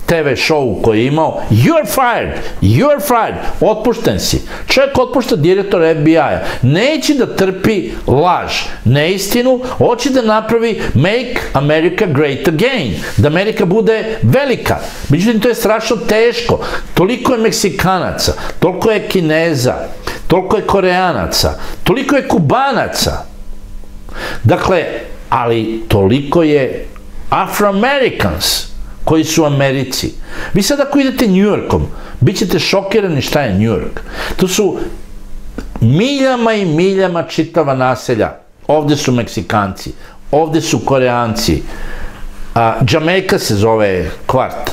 te ve šovu koji je imao, you're fired, you're fired, otpušten si. Čovjek otpušta direktora F B I-a, neće da trpi laž, neistinu, hoće da napravi Make America Great Again, da Amerika bude velika. Međutim, to je strašno teško. Toliko je Meksikanaca, toliko je Kineza, toliko je Koreanaca, toliko je Kubanaca. Dakle, ali toliko je Afroamericans koji su u Americi. Vi sad ako idete New Yorkom, bit ćete šokirani šta je New York. To su miljama i miljama čitava naselja. Ovde su Meksikanci, ovde su Koreanci, Jamaica se zove kvart.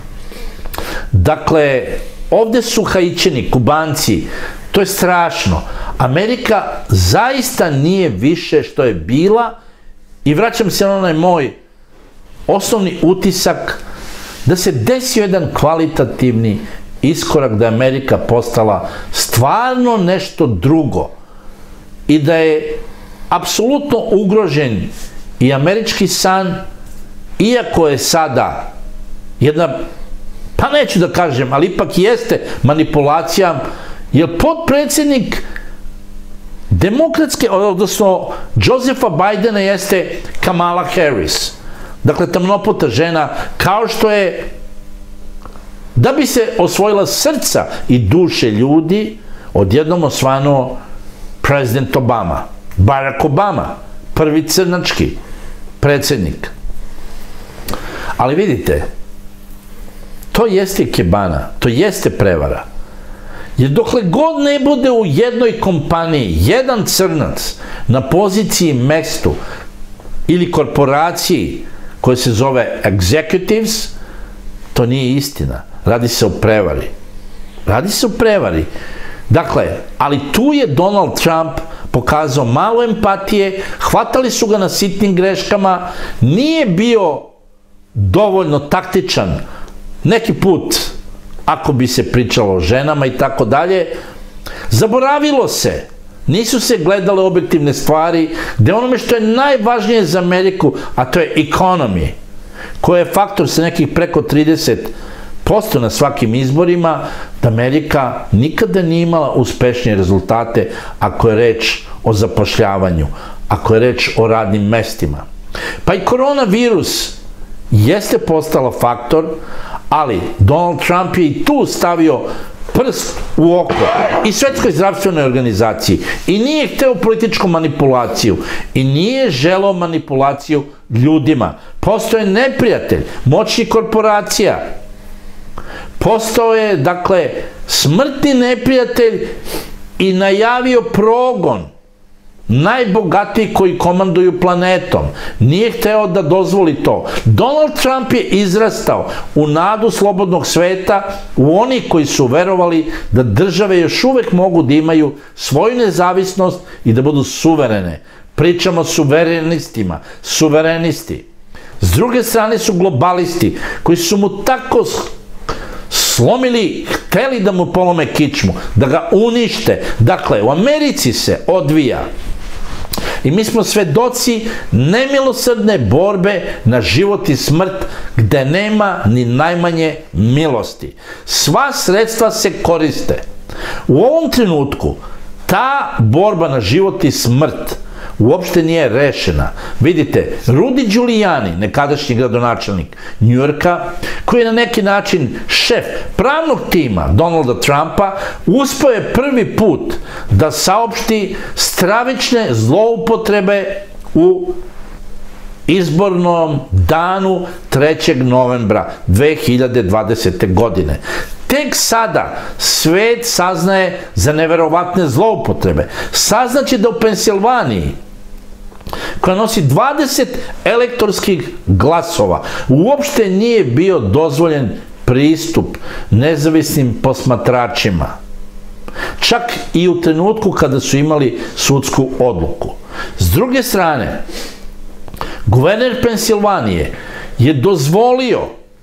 Dakle, ovde su Haićani, Kubanci, to je strašno. Amerika zaista nije više što je bila i vraćam se na onaj moj osnovni utisak da se desio jedan kvalitativni iskorak, da je Amerika postala stvarno nešto drugo i da je apsolutno ugrožen i američki san, iako je sada jedna, pa neću da kažem, ali ipak jeste manipulacija, jer potpredsjednik demokratske, odnosno Josepha Bidena jeste Kamala Harris. Dakle, tamnopota žena, kao što je, da bi se osvojila srca i duše ljudi, odjednom osvanuo prezident Obama, Barack Obama, prvi crnački predsjednik. Ali vidite, to jeste ikebana, to jeste prevara. Jer dokle god ne bude u jednoj kompaniji jedan crnac na poziciji, mestu ili korporaciji koja se zove executives, to nije istina. Radi se o prevari. Radi se o prevari. Dakle, ali tu je Donald Trump pokazao malo empatije, hvatali su ga na sitnim greškama, nije bio dovoljno taktičan neki put, ako bi se pričalo o ženama i tako dalje. Zaboravilo se, nisu se gledale objektivne stvari, gde onome što je najvažnije za Ameriku, a to je economy, koja je faktor sa nekih preko trideset posto na svakim izborima, da Amerika nikada nije imala uspešnije rezultate ako je reč o zapošljavanju, ako je reč o radnim mestima. Pa i koronavirus jeste postala faktor, ali Donald Trump je i tu stavio prst u oko i Svetskoj zdravstvenoj organizaciji i nije hteo političku manipulaciju i nije želeo manipulaciju ljudima. Postao je neprijatelj moćnih korporacija. Postao je, dakle, smrtni neprijatelj i najavio progon najbogatiji koji komanduju planetom. Nije hteo da dozvoli to. Donald Trump je izrastao u nadu slobodnog sveta, u oni koji su verovali da države još uvek mogu da imaju svoju nezavisnost i da budu suverene. Pričamo o suverenistima, suverenisti. S druge strane su globalisti koji su mu tako slomili, hteli da mu polome kičmu, da ga unište. Dakle, u Americi se odvija i mi smo svedoci nemilosrdne borbe na život i smrt, gde nema ni najmanje milosti. Sva sredstva se koriste. U ovom trenutku ta borba na život i smrt uopšte nije rešena. Vidite, Rudy Giuliani, nekadašnji gradonačelnik Njujorka, koji je na neki način šef pravnog tima Donalda Trumpa, uspeo je prvi put da saopšti stravične zloupotrebe u izbornom danu trećeg novembra dve hiljade dvadesete. godine. Tek sada svet saznaje za neverovatne zloupotrebe. Saznaće da u Pensilvaniji, koja nosi dvadeset elektorskih glasova, uopšte nije bio dozvoljen pristup nezavisnim posmatračima. Čak i u trenutku kada su imali sudsku odluku. S druge strane, guverner Pensilvanije je dozvolio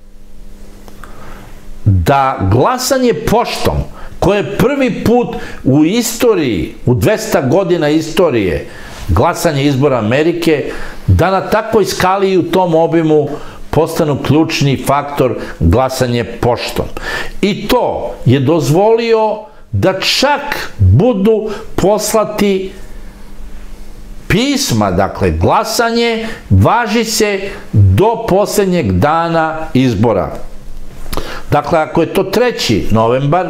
da glasanje poštom, koje je prvi put u istoriji, u dvesta godina istorije, glasanje izbora Amerike, da na takvoj skali i u tom obimu postanu ključni faktor glasanje poštom. I to je dozvolio da čak budu poslati pisma, dakle, glasanje važi se do posljednjeg dana izbora. Dakle, ako je to treći novembar,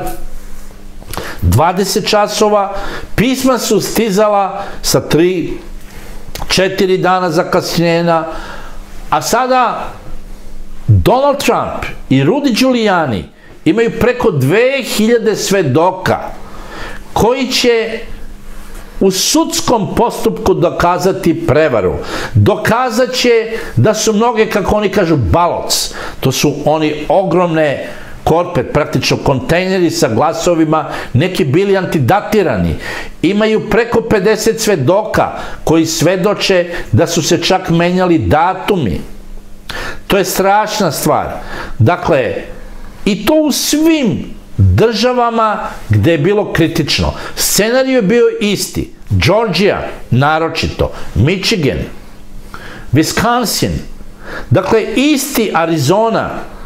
dvadeset časova, pisma su stizala sa tri, četiri dana zakašnjenja, a sada Donald Trump i Rudy Giuliani imaju preko dve hiljade svedoka koji će u sudskom postupku dokazati prevaru. Dokazat će da su mnoge, kako oni kažu, ballots. To su oni ogromne korpe, praktično kontejneri sa glasovima, neki bili antidatirani. Imaju preko pedeset svedoka koji svedoče da su se čak menjali datumi. To je strašna stvar. Dakle, i to u svim državama gde je bilo kritično. Scenarij je bio isti. Georgia, naročito, Michigan, Wisconsin, dakle, isti Arizona,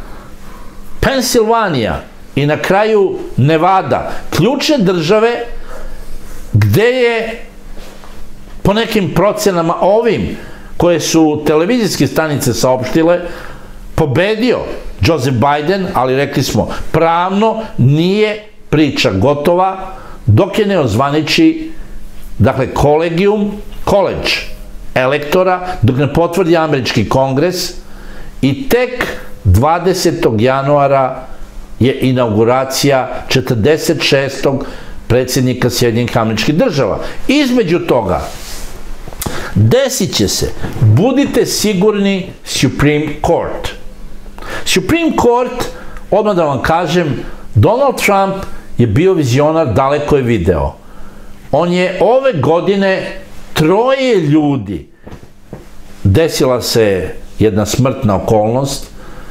Pensilvanija i na kraju Nevada, ključne države gde je po nekim procenama ovim koje su televizijske stanice saopštile pobedio Joseph Biden, ali rekli smo pravno nije priča gotova dok je ne ozvaniči, dakle, kolegijum, koledž elektora, dok ne potvrdi američki kongres i tek dvadesetog januara je inauguracija četrdeset šestog predsjednika Sjedinjenih Američkih Država. Između toga desit će se, budite sigurni, Supreme Court. Supreme Court, odmah da vam kažem, Donald Trump je bio vizionar, daleko je video. On je ove godine troje ljudi, desila se jedna smrtna okolnost,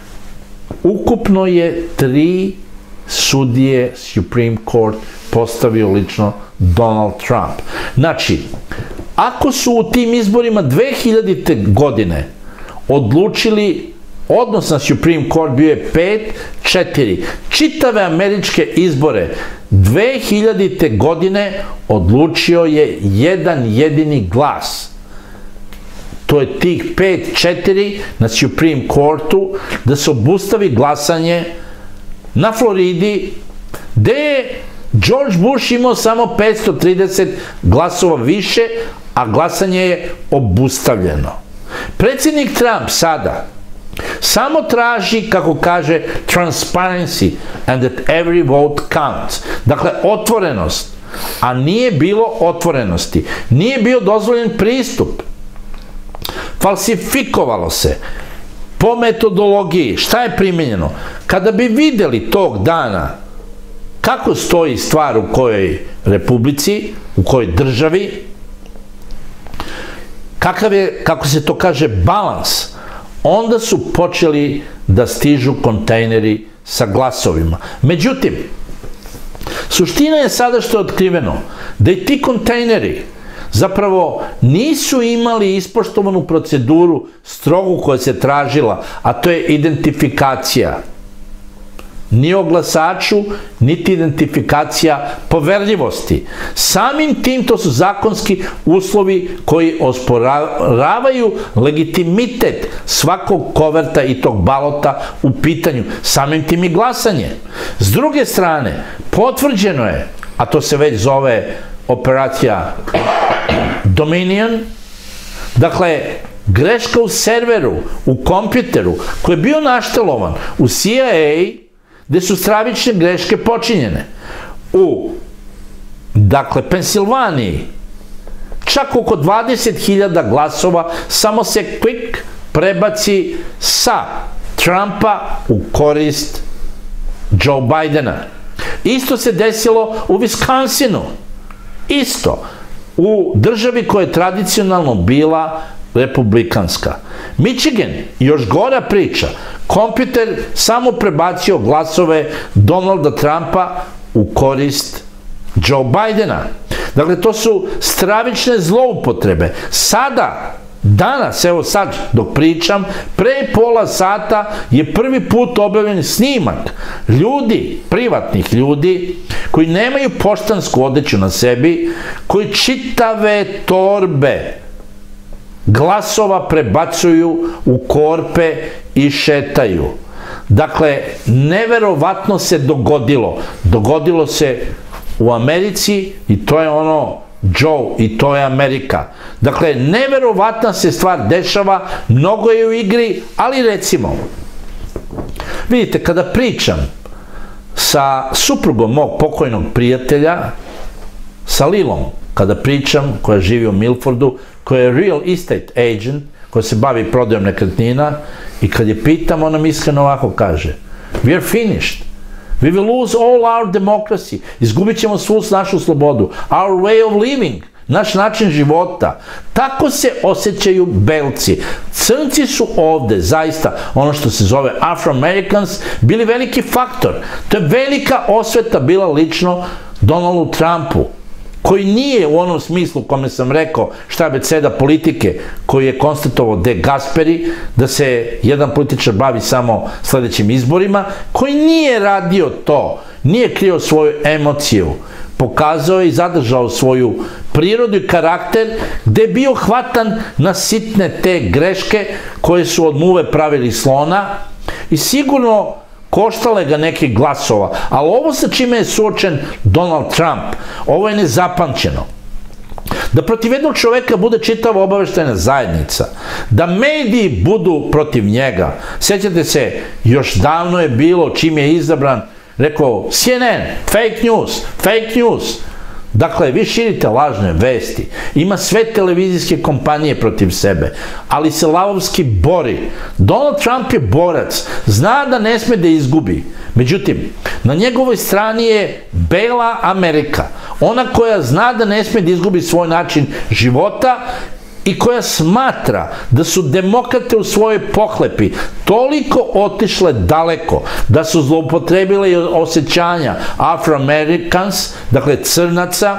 ukupno je tri sudije Supreme Court postavio lično Donald Trump. Znači, ako su u tim izborima dve hiljadite. godine odlučili, odnos na Supreme Court bio je pet četiri. Čitave američke izbore dve hiljadite. godine odlučio je jedan jedini glas. To je tih pet četiri na Supreme Courtu da se obustavi glasanje na Floridi, gde je George Bush imao samo petsto trideset glasova više, a glasanje je obustavljeno. Predsjednik Trump sada samo traži, kako kaže, transparency and that every vote counts. Dakle, otvorenost, a nije bilo otvorenosti. Nije bio dozvoljen pristup. Falsifikovalo se po metodologiji. Šta je primjenjeno? Kada bi videli tog dana kako stoji stvar u kojoj republici, u kojoj državi, kakav je, kako se to kaže, balans, onda su počeli da stižu kontejneri sa glasovima. Međutim, suština je sada što je otkriveno, da i ti kontejneri zapravo nisu imali ispoštovanu proceduru strogu koja se tražila, a to je identifikacija. Ni o glasaču, niti identifikacija poverljivosti. Samim tim to su zakonski uslovi koji osporavaju legitimitet svakog koverta i tog balota u pitanju. Samim tim i glasanje. S druge strane, potvrđeno je, a to se već zove operacija Dominion, dakle, greška u serveru, u kompjuteru, koji je bio naštelovan u C I A, gde su stravične greške počinjene. U, dakle, Pensilvaniji, čak oko dvadeset hiljada glasova samo se quick prebaci sa Trumpa u korist Joe Bidena. Isto se desilo u Wisconsinu. Isto. U državi koja je tradicionalno bila republikanska. Michigan, još gora priča. Kompjuter samo prebacio glasove Donalda Trumpa u korist Joe Bidena. Dakle, to su stravične zloupotrebe. Sada Danas, evo sad dok pričam, pre pola sata je prvi put objavljen snimak ljudi, privatnih ljudi, koji nemaju poštansku odeću na sebi, koji čitave torbe glasova prebacuju u korpe i šetaju. Dakle, neverovatno se dogodilo. Dogodilo se u Americi i to je ono Joe i to je Amerika. Dakle, neverovatna se stvar dešava, mnogo je u igri, ali recimo, vidite, kada pričam sa suprugom mog pokojnog prijatelja, sa Lilom, kada pričam, koja živi u Milfordu, koja je real estate agent, koja se bavi prodajom nekretnina, i kad je pitam, ona mi iskreno ovako kaže, we are finished. We will lose all our democracy. Izgubit ćemo svu našu slobodu. Our way of living. Naš način života. Tako se osjećaju belci. Crnci su ovde, zaista, ono što se zove Afro-Americans, bili veliki faktor. To je velika osveta bila lično Donaldu Trumpu, koji nije u onom smislu kome sam rekao šta je abeceda politike, koji je konstatovao De Gasperi, da se jedan političar bavi samo sledećim izborima, koji nije radio to, nije krio svoju emociju, pokazao je i zadržao svoju prirodu i karakter, gde je bio hvatan na sitne te greške koje su od muve pravili slona i sigurno koštale ga nekih glasova, ali ovo sa čime je suočen Donald Trump, ovo je nezapamćeno. Da protiv jednog čoveka bude čitava obaveštajna zajednica, da mediji budu protiv njega. Sjećate se, još davno je bilo, čim je izabran, rekao C N N, fake news, fake news. Dakle, vi širite lažne vesti, ima sve televizijske kompanije protiv sebe, ali se lavovski bori. Donald Trump je borac, zna da ne sme da izgubi. Međutim, na njegovoj strani je bela Amerika, ona koja zna da ne sme da izgubi svoj način života i koja smatra da su demokrate u svojoj pohlepi toliko otišle daleko da su zloupotrebile osjećanja Afro-Americans, dakle crnaca,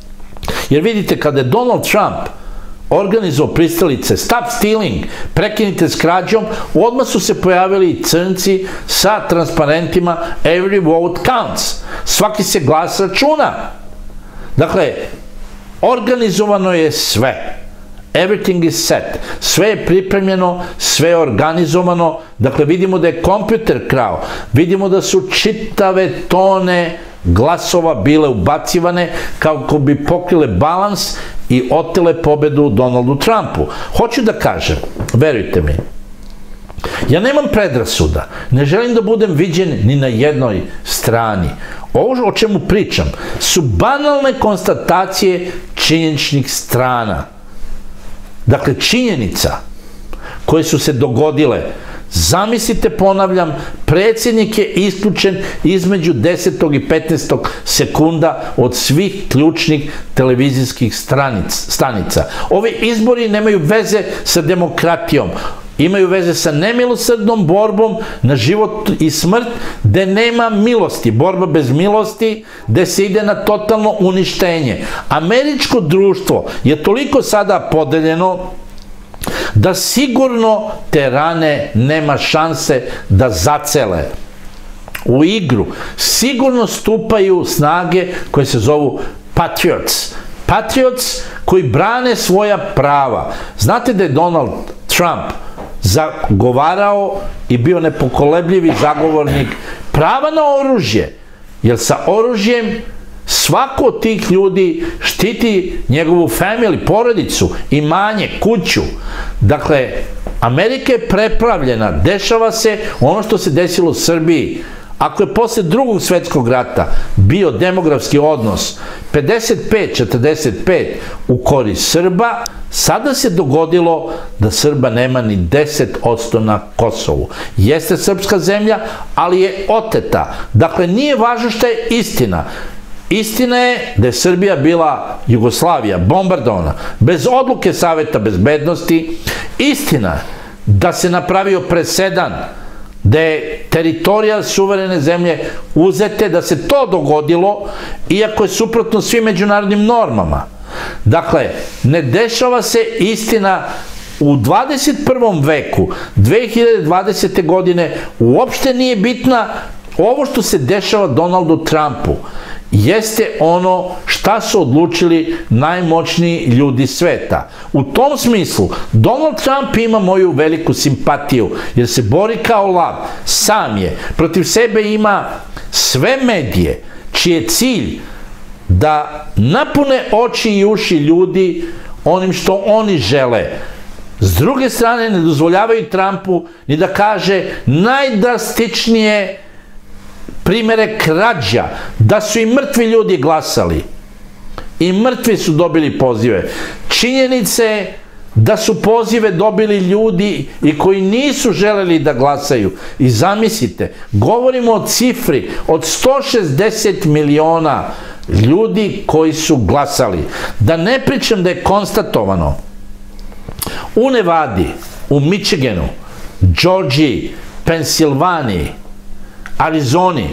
jer vidite, kada je Donald Trump organizovao pristalice Stop Stealing, prekinite s krađom, odmah su se pojavili crnci sa transparentima Every vote counts, svaki se glas računa. Dakle, organizovano je sve. Everything is set. Sve je pripremljeno, sve je organizovano. Dakle, vidimo da je kompjuter krao. Vidimo da su čitave tone glasova bile ubacivane kako bi pokrile balans i otele pobedu Donaldu Trumpu. Hoću da kažem, verujte mi, ja nemam predrasuda, ne želim da budem viđen ni na jednoj strani. Ovo o čemu pričam su banalne konstatacije činjeničnih strana. Dakle, činjenica koje su se dogodile, zamislite, ponavljam, predsjednik je isključen između desetog i petnaestog sekunda od svih ključnih televizijskih stanica. Ovi izbori nemaju veze sa demokratijom, imaju veze sa nemilosrdnom borbom na život i smrt, gde nema milosti, borba bez milosti, gde se ide na totalno uništenje. Američko društvo je toliko sada podeljeno da sigurno te rane nema šanse da zacele. U igru sigurno stupaju snage koje se zovu Patriots. Patriots koji brane svoja prava. Znate da je Donald Trump zagovarao i bio nepokolebljivi zagovornik prava na oružje, jer sa oružjem svako od tih ljudi štiti njegovu family, porodicu, imanje, kuću. Dakle, Amerika je preplavljena, dešava se ono što se desilo u Srbiji. Ako je posle drugog svetskog rata bio demografski odnos pedeset pet četrdeset pet u korist Srba, sada se dogodilo da Srba nema ni deset posto na Kosovu. Jeste srpska zemlja, ali je oteta. Dakle, nije važno šta je istina. Istina je da je Srbija bila Jugoslavija, bombardovana, bez odluke Saveta bezbednosti. Istina da se napravio presedan, da je teritorija suverene zemlje uzete, da se to dogodilo, iako je suprotno svim međunarodnim normama. Dakle, ne dešava se istina u dvadeset prvom veku, dve hiljade dvadesete. godine, uopšte nije bitna ovo što se dešava Donaldu Trumpu. Jeste ono šta su odlučili najmoćniji ljudi sveta. U tom smislu, Donald Trump ima moju veliku simpatiju, jer se bori kao lav, sam je, protiv sebe ima sve medije, čiji je cilj da napune oči i uši ljudi onim što oni žele. S druge strane, ne dozvoljavaju Trumpu ni da kaže najdrastičnije primere krađa, da su i mrtvi ljudi glasali. I mrtvi su dobili pozive. Činjenica je da su pozive dobili ljudi i koji nisu želeli da glasaju. I zamislite, govorimo o cifri od sto šezdeset miliona ljudi koji su glasali. Da ne pričam da je konstatovano u Nevadi, u Michiganu, Georgiji, Pensilvaniji, Arizoni,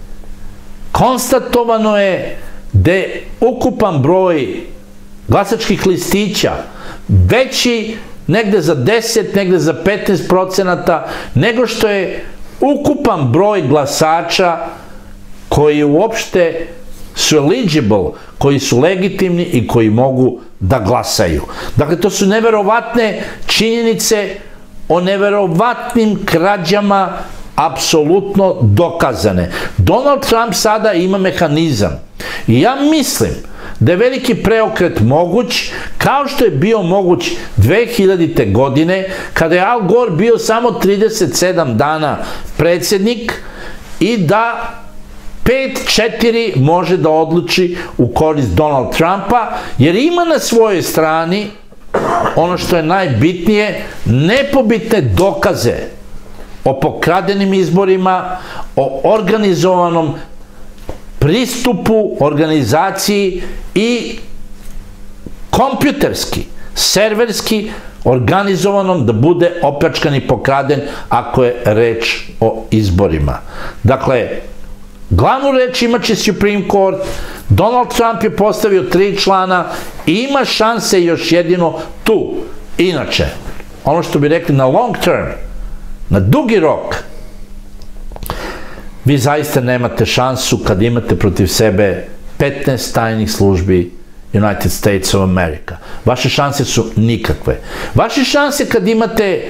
konstatovano je da je ukupan broj glasačkih listića veći negde za deset, negde za petnaest procenata nego što je ukupan broj glasača koji uopšte su eligible, koji su legitimni i koji mogu da glasaju. Dakle, to su neverovatne činjenice o neverovatnim krađama, apsolutno dokazane. Donald Trump sada ima mehanizam i ja mislim da je veliki preokret moguć, kao što je bio moguć dve hiljadite. godine, kada je Al Gore bio samo trideset sedam dana predsjednik i da pet četiri može da odluči u korist Donald Trumpa, jer ima na svojoj strani ono što je najbitnije, nepobitne dokaze o pokradenim izborima, o organizovanom pristupu, organizaciji i kompjuterski, serverski organizovanom da bude opljačkan i pokraden ako je reč o izborima. Dakle, glavnu reč imaće Supreme Court, Donald Trump je postavio tri člana i ima šanse još jedino tu. Inače, ono što bi rekli na long term, na dugi rok, vi zaista nemate šansu kad imate protiv sebe petnaest tajnih službi United States of America. Vaše šanse su nikakve. Vaše šanse kad imate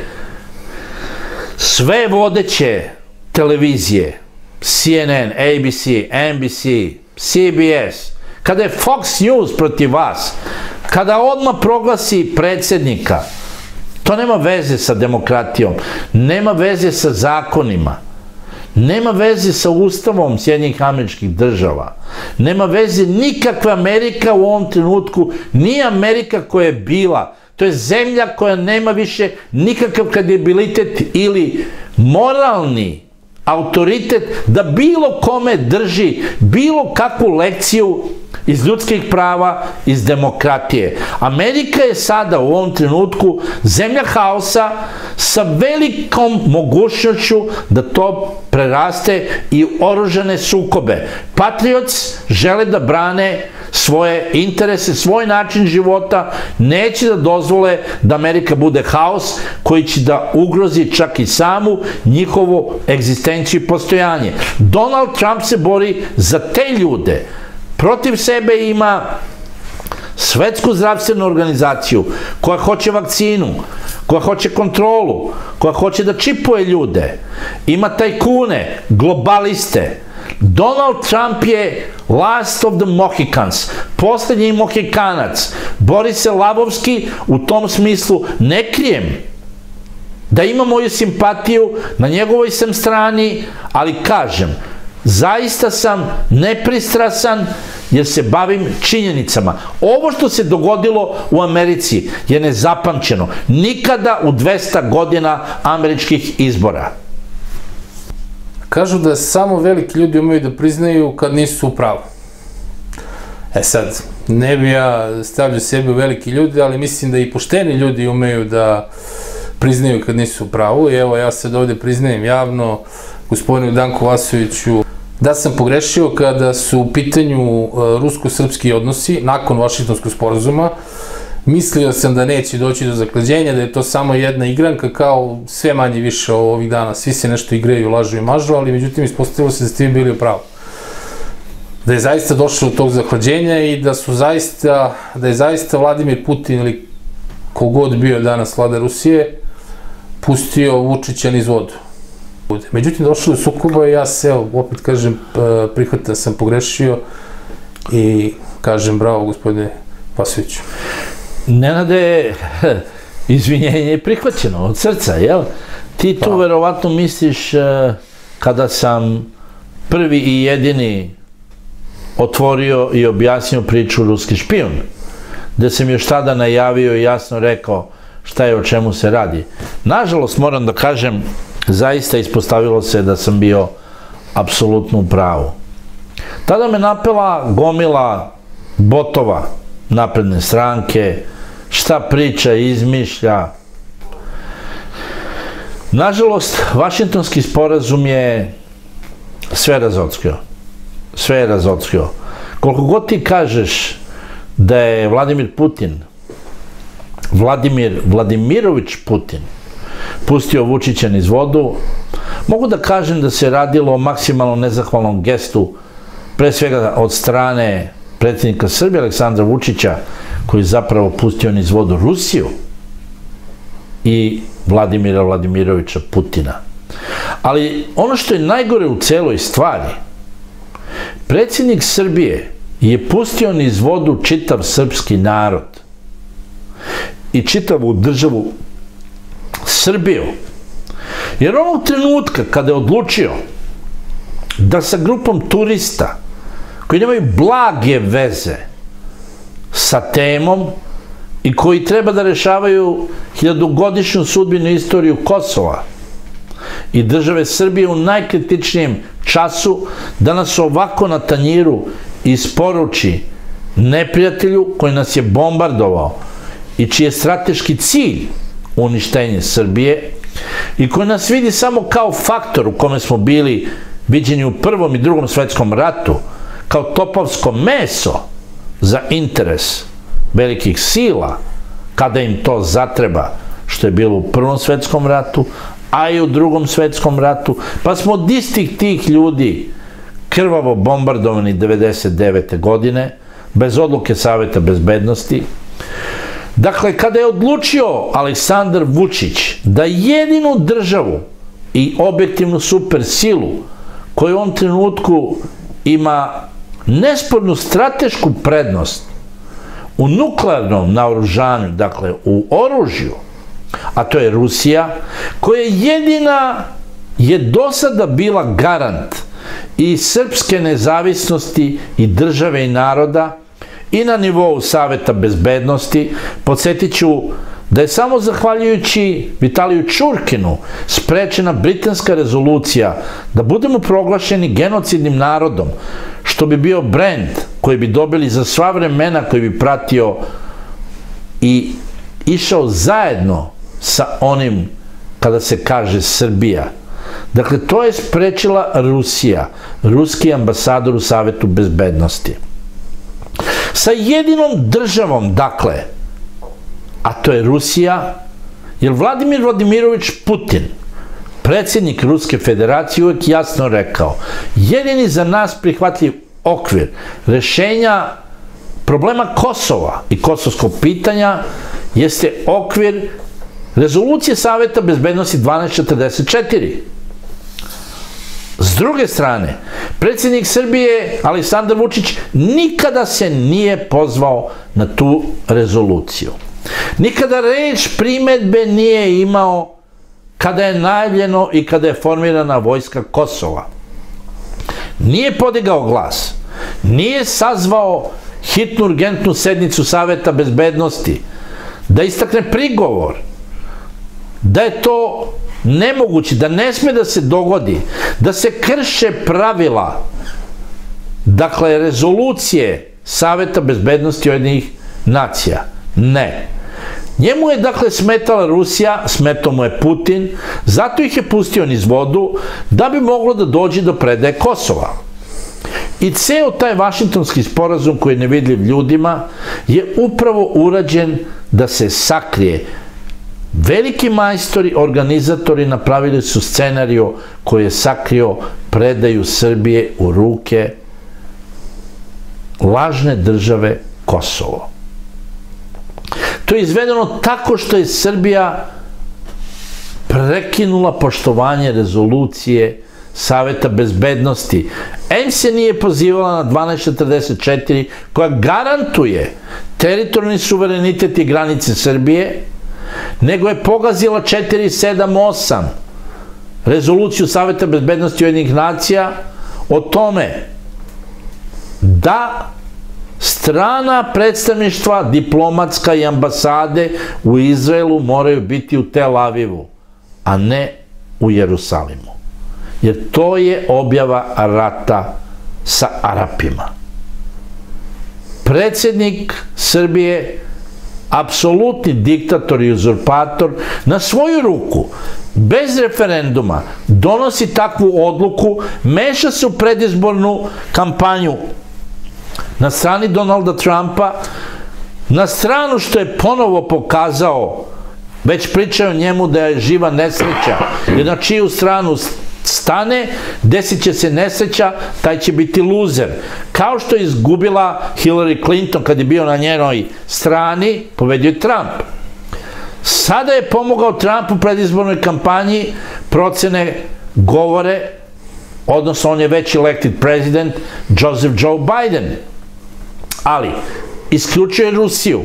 sve vodeće televizije, C N N, A B C, N B C, C B S, kada je Fox News protiv vas, kada odmah proglasi predsjednika, to nema veze sa demokratijom, nema veze sa zakonima, nema veze sa Ustavom Sjedinjenih Američkih Država, nema veze nikakva Amerika u ovom trenutku, ni Amerika koja je bila. To je zemlja koja nema više nikakav kredibilitet ili moralni autoritet da bilo kome drži bilo kakvu lekciju iz ljudskih prava, iz demokratije. Amerika je sada u ovom trenutku zemlja haosa sa velikom mogućnošću da to preraste i oružane sukobe. Patriots žele da brane svoje interese, svoj način života, neće da dozvole da Amerika bude haos koji će da ugrozi čak i samu njihovu egzistenciju i postojanje. Donald Trump se bori za te ljude. Protiv sebe ima Svetsku zdravstvenu organizaciju koja hoće vakcinu, koja hoće kontrolu, koja hoće da čipuje ljude. Ima tajkune, globaliste. Donald Trump je last of the Mohicans, poslednji Mohikanac. Bori se lavovski, u tom smislu ne krijem da ima moju simpatiju, na njegovoj sam strani, ali kažem, zaista sam nepristrasan jer se bavim činjenicama. Ovo što se dogodilo u Americi je nezapamćeno. Nikada u dvesta godina američkih izbora. Kažu da samo veliki ljudi umeju da priznaju kad nisu u pravu. E sad, ne bi ja stavljao sebe u veliki ljudi, ali mislim da i pošteni ljudi umeju da priznaju kad nisu u pravu. I evo, ja sad ovde priznajem javno gospodinu Danku Vasoviću da sam pogrešio kada su u pitanju rusko-srpski odnosi nakon Vašingtonskog sporazuma, mislio sam da neće doći do zaklađenja, da je to samo jedna igranka, kao sve manje više ovih dana, svi se nešto igraju, lažu i mažu, ali međutim ispostavilo se da ste vi bili u pravu. Da je zaista došlo do tog zahlađenja i da su zaista, da je zaista Vladimir Putin ili kogod bio danas vlada Rusije, pustio Vučića niz vodu. Međutim, došlo do sukoba i ja se, evo, opet kažem, prihvatam sam pogrešio i kažem bravo, gospodine Vasoviću. Nenade, izvinjenje je prihvaćeno od srca, jel? Ti tu verovatno misliš kada sam prvi i jedini otvorio i objasnio priču Ruski špijun, gde sam još tada najavio i jasno rekao šta je, o čemu se radi. Nažalost, moram da kažem, zaista ispostavilo se da sam bio apsolutno u pravu. Tada me napela gomila botova napredne stranke, šta priča, izmišlja. Nažalost, Vašingtonski sporazum je sve razotkrio. Sve je razotkrio. Koliko god ti kažeš da je Vladimir Putin, Vladimir Vladimirović Putin, pustio Vučića niz vodu, mogu da kažem da se radilo o maksimalno nezahvalnom gestu, pre svega od strane predsjednika Srbije Aleksandra Vučića, koji je zapravo pustio niz vodu Rusiju, i Vladimira Vladimirovića Putina. Ali ono što je najgore u celoj stvari, predsjednik Srbije je pustio niz vodu čitav srpski narod i čitavu državu Srbiju. Jer onog trenutka kada je odlučio da sa grupom turista koji nemaju blage veze sa temom i koji treba da rešavaju hiljadugodišnju sudbinu istoriju Kosova i države Srbije u najkritičnijem času, da nas ovako na tanjiru isporuči neprijatelju koji nas je bombardovao i čiji je strateški cilj uništenje Srbije i koji nas vidi samo kao faktor u kome smo bili viđeni u Prvom i Drugom svetskom ratu, kao topovsko meso za interes velikih sila, kada im to zatreba, što je bilo u Prvom svetskom ratu, a i u Drugom svetskom ratu, pa smo od istih tih ljudi krvavo bombardovani devedeset devete godine, bez odluke Saveta bezbednosti. Dakle, kada je odlučio Aleksandar Vučić da jedinu državu i objektivnu super silu, koju u ovom trenutku ima nespornu stratešku prednost u nuklearnom naoružanju, dakle u oružju, a to je Rusija, koja jedina je do sada bila garant i srpske nezavisnosti i države i naroda i na nivou Saveta bezbednosti. Podsjetit ću da je samo zahvaljujući Vitaliju Čurkinu sprečena britanska rezolucija da budemo proglašeni genocidnim narodom, što bi bio brend koji bi dobili za sva vremena, koji bi pratio i išao zajedno sa onim kada se kaže Srbija. Dakle, to je sprečila Rusija, ruski ambasador u Savetu bezbednosti. Sa jedinom državom, dakle, a to je Rusija, jer Vladimir Vladimirović Putin, predsjednik Ruske federacije, uvek jasno rekao, jedini za nas prihvatljiv okvir rešenja problema Kosova i kosovskog pitanja jeste okvir rezolucije Saveta bezbednosti dvanaest četrdeset četiri. S druge strane, predsjednik Srbije Aleksandar Vučić nikada se nije pozvao na tu rezoluciju. Nikada reč primedbe nije imao kada je najavljeno i kada je formirana vojska Kosova. Nije podigao glas, nije sazvao hitnu urgentnu sednicu Saveta bezbednosti da istakne prigovor da je to nemoguće, da ne sme da se dogodi, da se krše pravila, dakle, rezolucije Saveta bezbednosti Ujedinjenih nacija. Ne. Njemu je, dakle, smetala Rusija, smetao mu je Putin, zato ih je pustio niz vodu da bi moglo da dođe do predaje Kosova. I ceo taj Vašingtonski sporazum koji je nevidljiv ljudima je upravo urađen da se sakrije. Veliki majstori, organizatori napravili su scenariju koji je sakrio predaju Srbije u ruke lažne države Kosovo. To je izvedeno tako što je Srbija prekinula poštovanje rezolucije Saveta bezbednosti. Em se nije pozivala na dvanaest četrdeset četiri koja garantuje teritorijalni suverenitet i granice Srbije, nego je pogazila četiri sedam osam rezoluciju Saveta bezbednosti Ujedinjenih nacija o tome da strana predstavništva, diplomatska i ambasade u Izraelu moraju biti u Tel Avivu, a ne u Jerusalimu. Jer to je objava rata sa Arapima. Predsjednik Srbije, apsolutni diktator i uzurpator, na svoju ruku, bez referenduma, donosi takvu odluku, meša se u predizbornu kampanju na strani Donalda Trumpa, na stranu što je ponovo pokazao, već pričaju njemu da je živa nesreća, jer na čiju stranu stane, desit će se nesreća, taj će biti luzer. Kao što je izgubila Hillary Clinton kad je bio na njenoj strani, pobedio je Trump. Sada je pomogao Trump u predizbornoj kampanji, procene govore, odnosno on je već elected president, Joseph Joe Biden. Ali, isključuje Rusiju,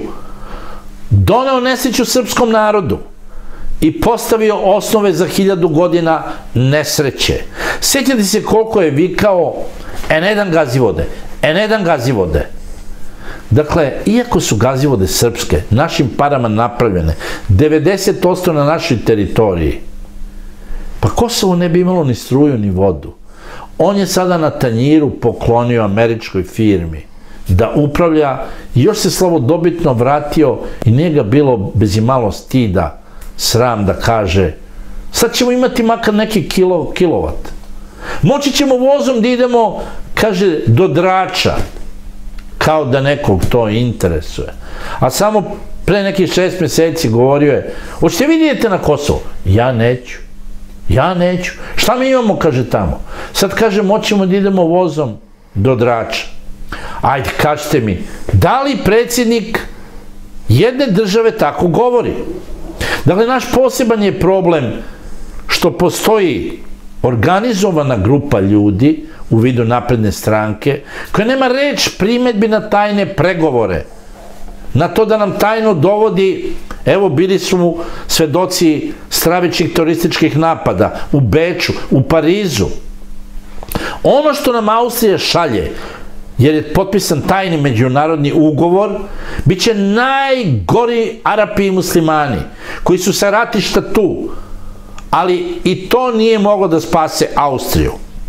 doneo nesreću srpskom narodu i postavio osnove za hiljadu godina nesreće. Sjećate se koliko je vikao en jedan gazivode, en jedan gazivode. Dakle, iako su gazivode srpske, našim parama napravljene, devedeset posto na našoj teritoriji, pa Kosovo ne bi imalo ni struju ni vodu. On je sada na tanjiru poklonio američkoj firmi da upravlja i još se slavodobitno vratio i nije ga bilo bez imalo stida, sram da kaže sad ćemo imati makar neki kilo, kilovat. Moći ćemo vozom da idemo, kaže, do Drača, kao da nekog to interesuje. A samo pre nekih šest meseci govorio je, hoćete vi idete na Kosovo? Ja neću. Ja neću. Šta mi imamo, kaže, tamo? Sad kaže, moćemo da idemo vozom do Drača. Ajde, kažete mi, da li predsjednik jedne države tako govori? Dakle, naš poseban je problem što postoji organizovana grupa ljudi u vidu napredne stranke koja nema reč primedbi na tajne pregovore, na to da nam tajno dovodi, evo bili su mu svedoci stravičnih terorističkih napada u Beču, u Parizu. Ono što nam Austrija šalje, jer je potpisan tajni međunarodni ugovor, bit će najgori Arapi i muslimani, koji su sa ratišta tu, ali i to nije moglo da spase Austriju.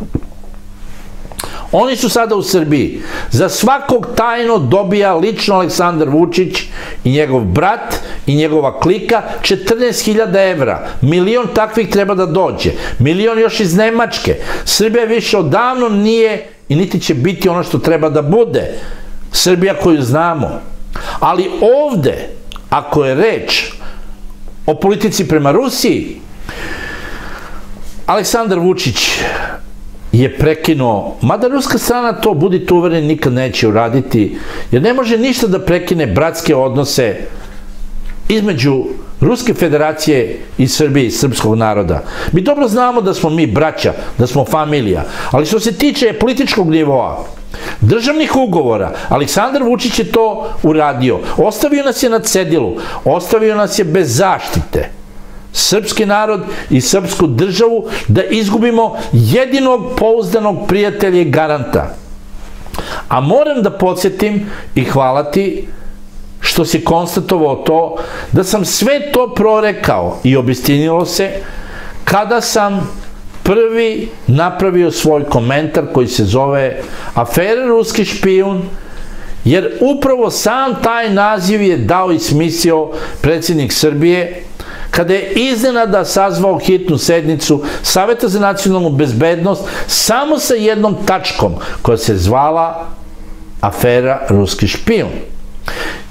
Oni su sada u Srbiji. Za svakog tajno dobija lično Aleksandar Vučić i njegov brat i njegova klika četrnaest hiljada evra. Milion takvih treba da dođe. Milion još iz Nemačke. Srbija više odavno nije i niti će biti ono što treba da bude. Srbija koju znamo. Ali ovde, ako je reč o politici prema Rusiji, Aleksandar Vučić je prekinuo, mada ruska strana to, budite uvereni, nikad neće uraditi, jer ne može ništa da prekine bratske odnose između Ruske federacije i Srbije i srpskog naroda. Mi dobro znamo da smo mi braća, da smo familija, ali što se tiče političkog nivoa, državnih ugovora, Aleksandar Vučić je to uradio. Ostavio nas je na cedilu, ostavio nas je bez zaštite. Srpski narod i srpsku državu da izgubimo jedinog pouzdanog prijatelja i garanta. A moram da podsjetim i hvala ti što si konstatovao to da sam sve to prorekao i obistinilo se kada sam prvi napravio svoj komentar koji se zove Afera Ruski špijun, jer upravo sam taj naziv je dao i smislio predsjednik Srbije kada je iznenada sazvao hitnu sednicu Saveta za nacionalnu bezbednost samo sa jednom tačkom koja se zvala Afera Ruski špijun.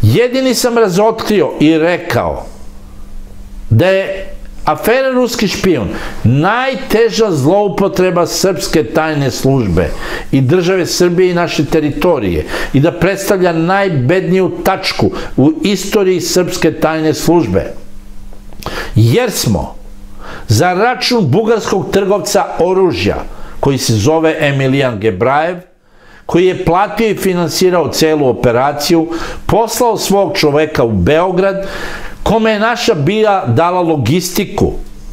jedini sam razotkrio i rekao da je afera Ruski špijun najteža zloupotreba srpske tajne službe i države Srbije i naše teritorije i da predstavlja najbedniju tačku u istoriji srpske tajne službe. Jer smo za račun bugarskog trgovca oružja, koji se zove Emilijan Gebrajev, koji je platio i finansirao celu operaciju, poslao svog čoveka u Beograd, kome je naša B I A dala logistiku,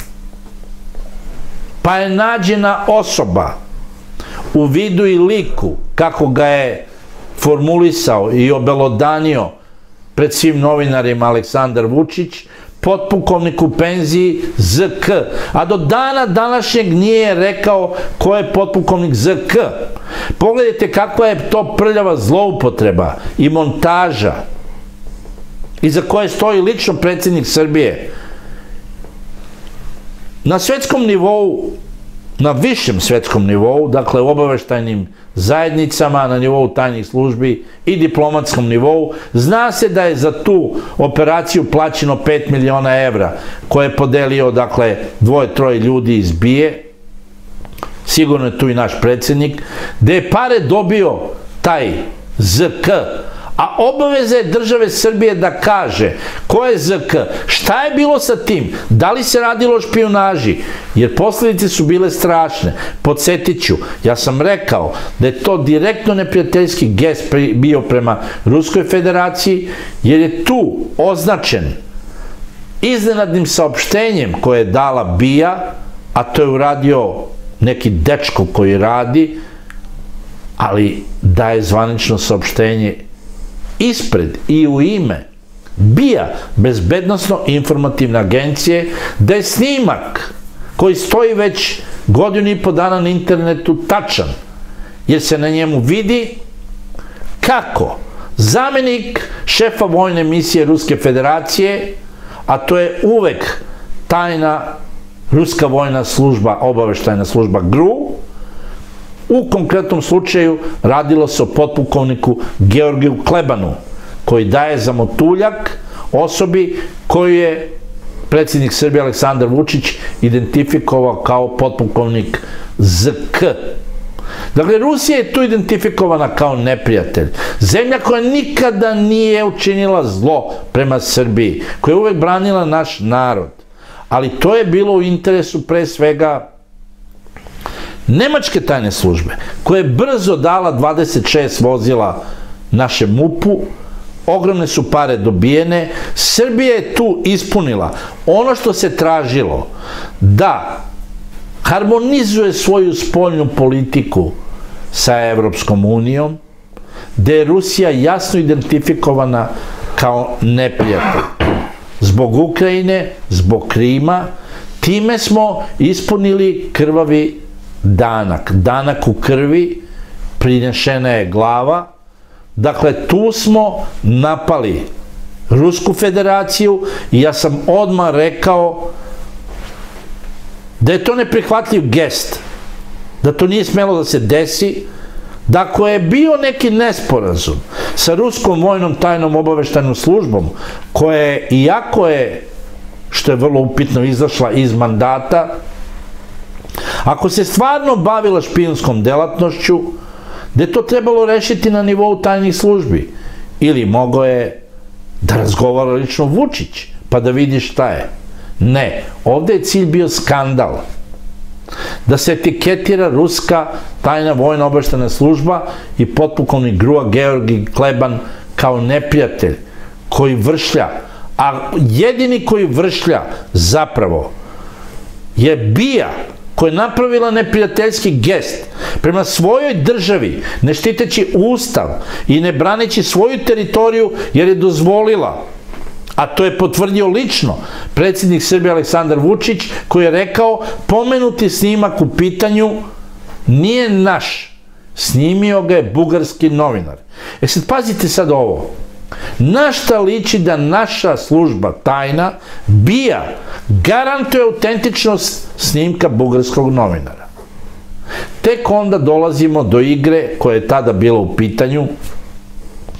pa je nađena osoba u vidu i liku, kako ga je formulisao i obelodanio pred svim novinarima Aleksandar Vučić, potpukovnik u penziji Z K, a do dana današnjeg nije rekao ko je potpukovnik Z K. Pogledajte kakva je to prljava zloupotreba i montaža iza koje stoji lično predsjednik Srbije. Na svetskom nivou, na višem svetskom nivou, dakle u obaveštajnim zajednicama, na nivou tajnih službi i diplomatskom nivou, zna se da je za tu operaciju plaćeno pet miliona evra, koje je podelio, dakle, dvoje, troje ljudi iz B I A, sigurno je tu i naš predsjednik, gde je pare dobio taj Z K, a obaveza je države Srbije da kaže ko je Z K, šta je bilo sa tim, da li se radilo o špijunaži, jer posljedice su bile strašne. Podsjetit ću, ja sam rekao da je to direktno neprijateljski gest bio prema Ruskoj federaciji, jer je tu označen iznenadnim saopštenjem koje je dala B I A, a to je uradio neki dečko koji radi, ali daje zvanično saopštenje ispred i u ime B I A, Bezbednosno-informativne agencije, da je snimak koji stoji već godinu i po dana na internetu tačan, jer se na njemu vidi kako zamenik šefa vojne misije Ruske federacije, a to je uvek tajna ruska vojna služba, obaveštajna služba G R U, u konkretnom slučaju radilo se o potpukovniku Georgiju Klebanu, koji daje za motuljak osobi koju je predsjednik Srbije Aleksandar Vučić identifikovao kao potpukovnik Z K. Dakle, Rusija je tu identifikovana kao neprijatelj. Zemlja koja nikada nije učinila zlo prema Srbiji, koja je uvek branila naš narod. Ali to je bilo u interesu pre svega nemačke tajne službe, koja je brzo dala dvadeset šest vozila našem M U P-u, ogromne su pare dobijene, Srbija je tu ispunila ono što se tražilo, da harmonizuje svoju spoljnu politiku sa Evropskom unijom, gde je Rusija jasno identifikovana kao neprijatelj. Zbog Ukrajine, zbog Krima, time smo ispunili krvavi danak. Danak u krvi, prinešena je glava. Dakle, tu smo napali Rusku federaciju i ja sam odmah rekao da je to neprihvatljiv gest, da to nije smelo da se desi, da ako je bio neki nesporazum sa Ruskom vojnom tajnom obaveštajnom službom, koja je, iako je, što je vrlo upitno, izašla iz mandata, ako se stvarno bavila špijunskom delatnošću, da je to trebalo rešiti na nivou tajnih službi, ili mogo je da razgovara lično Vučić, pa da vidi šta je. Ne, ovde je cilj bio skandal. Da se etiketira Ruska tajna vojna obaveštajna služba i potpukovnik G R U-a Georgij Kleban kao neprijatelj koji vršlja, a jedini koji vršlja zapravo je B I A, koja je napravila neprijateljski gest prema svojoj državi, ne štiteći ustav i ne braneći svoju teritoriju, jer je dozvolila, a to je potvrdio lično predsjednik Srbije Aleksandar Vučić, koji je rekao, pomenuti snimak u pitanju nije naš, snimio ga je bugarski novinar. E sad pazite sad ovo, na šta liči da naša služba tajna, B I A, garantuje autentičnost snimka bugarskog novinara. Tek onda dolazimo do igre koja je tada bila u pitanju,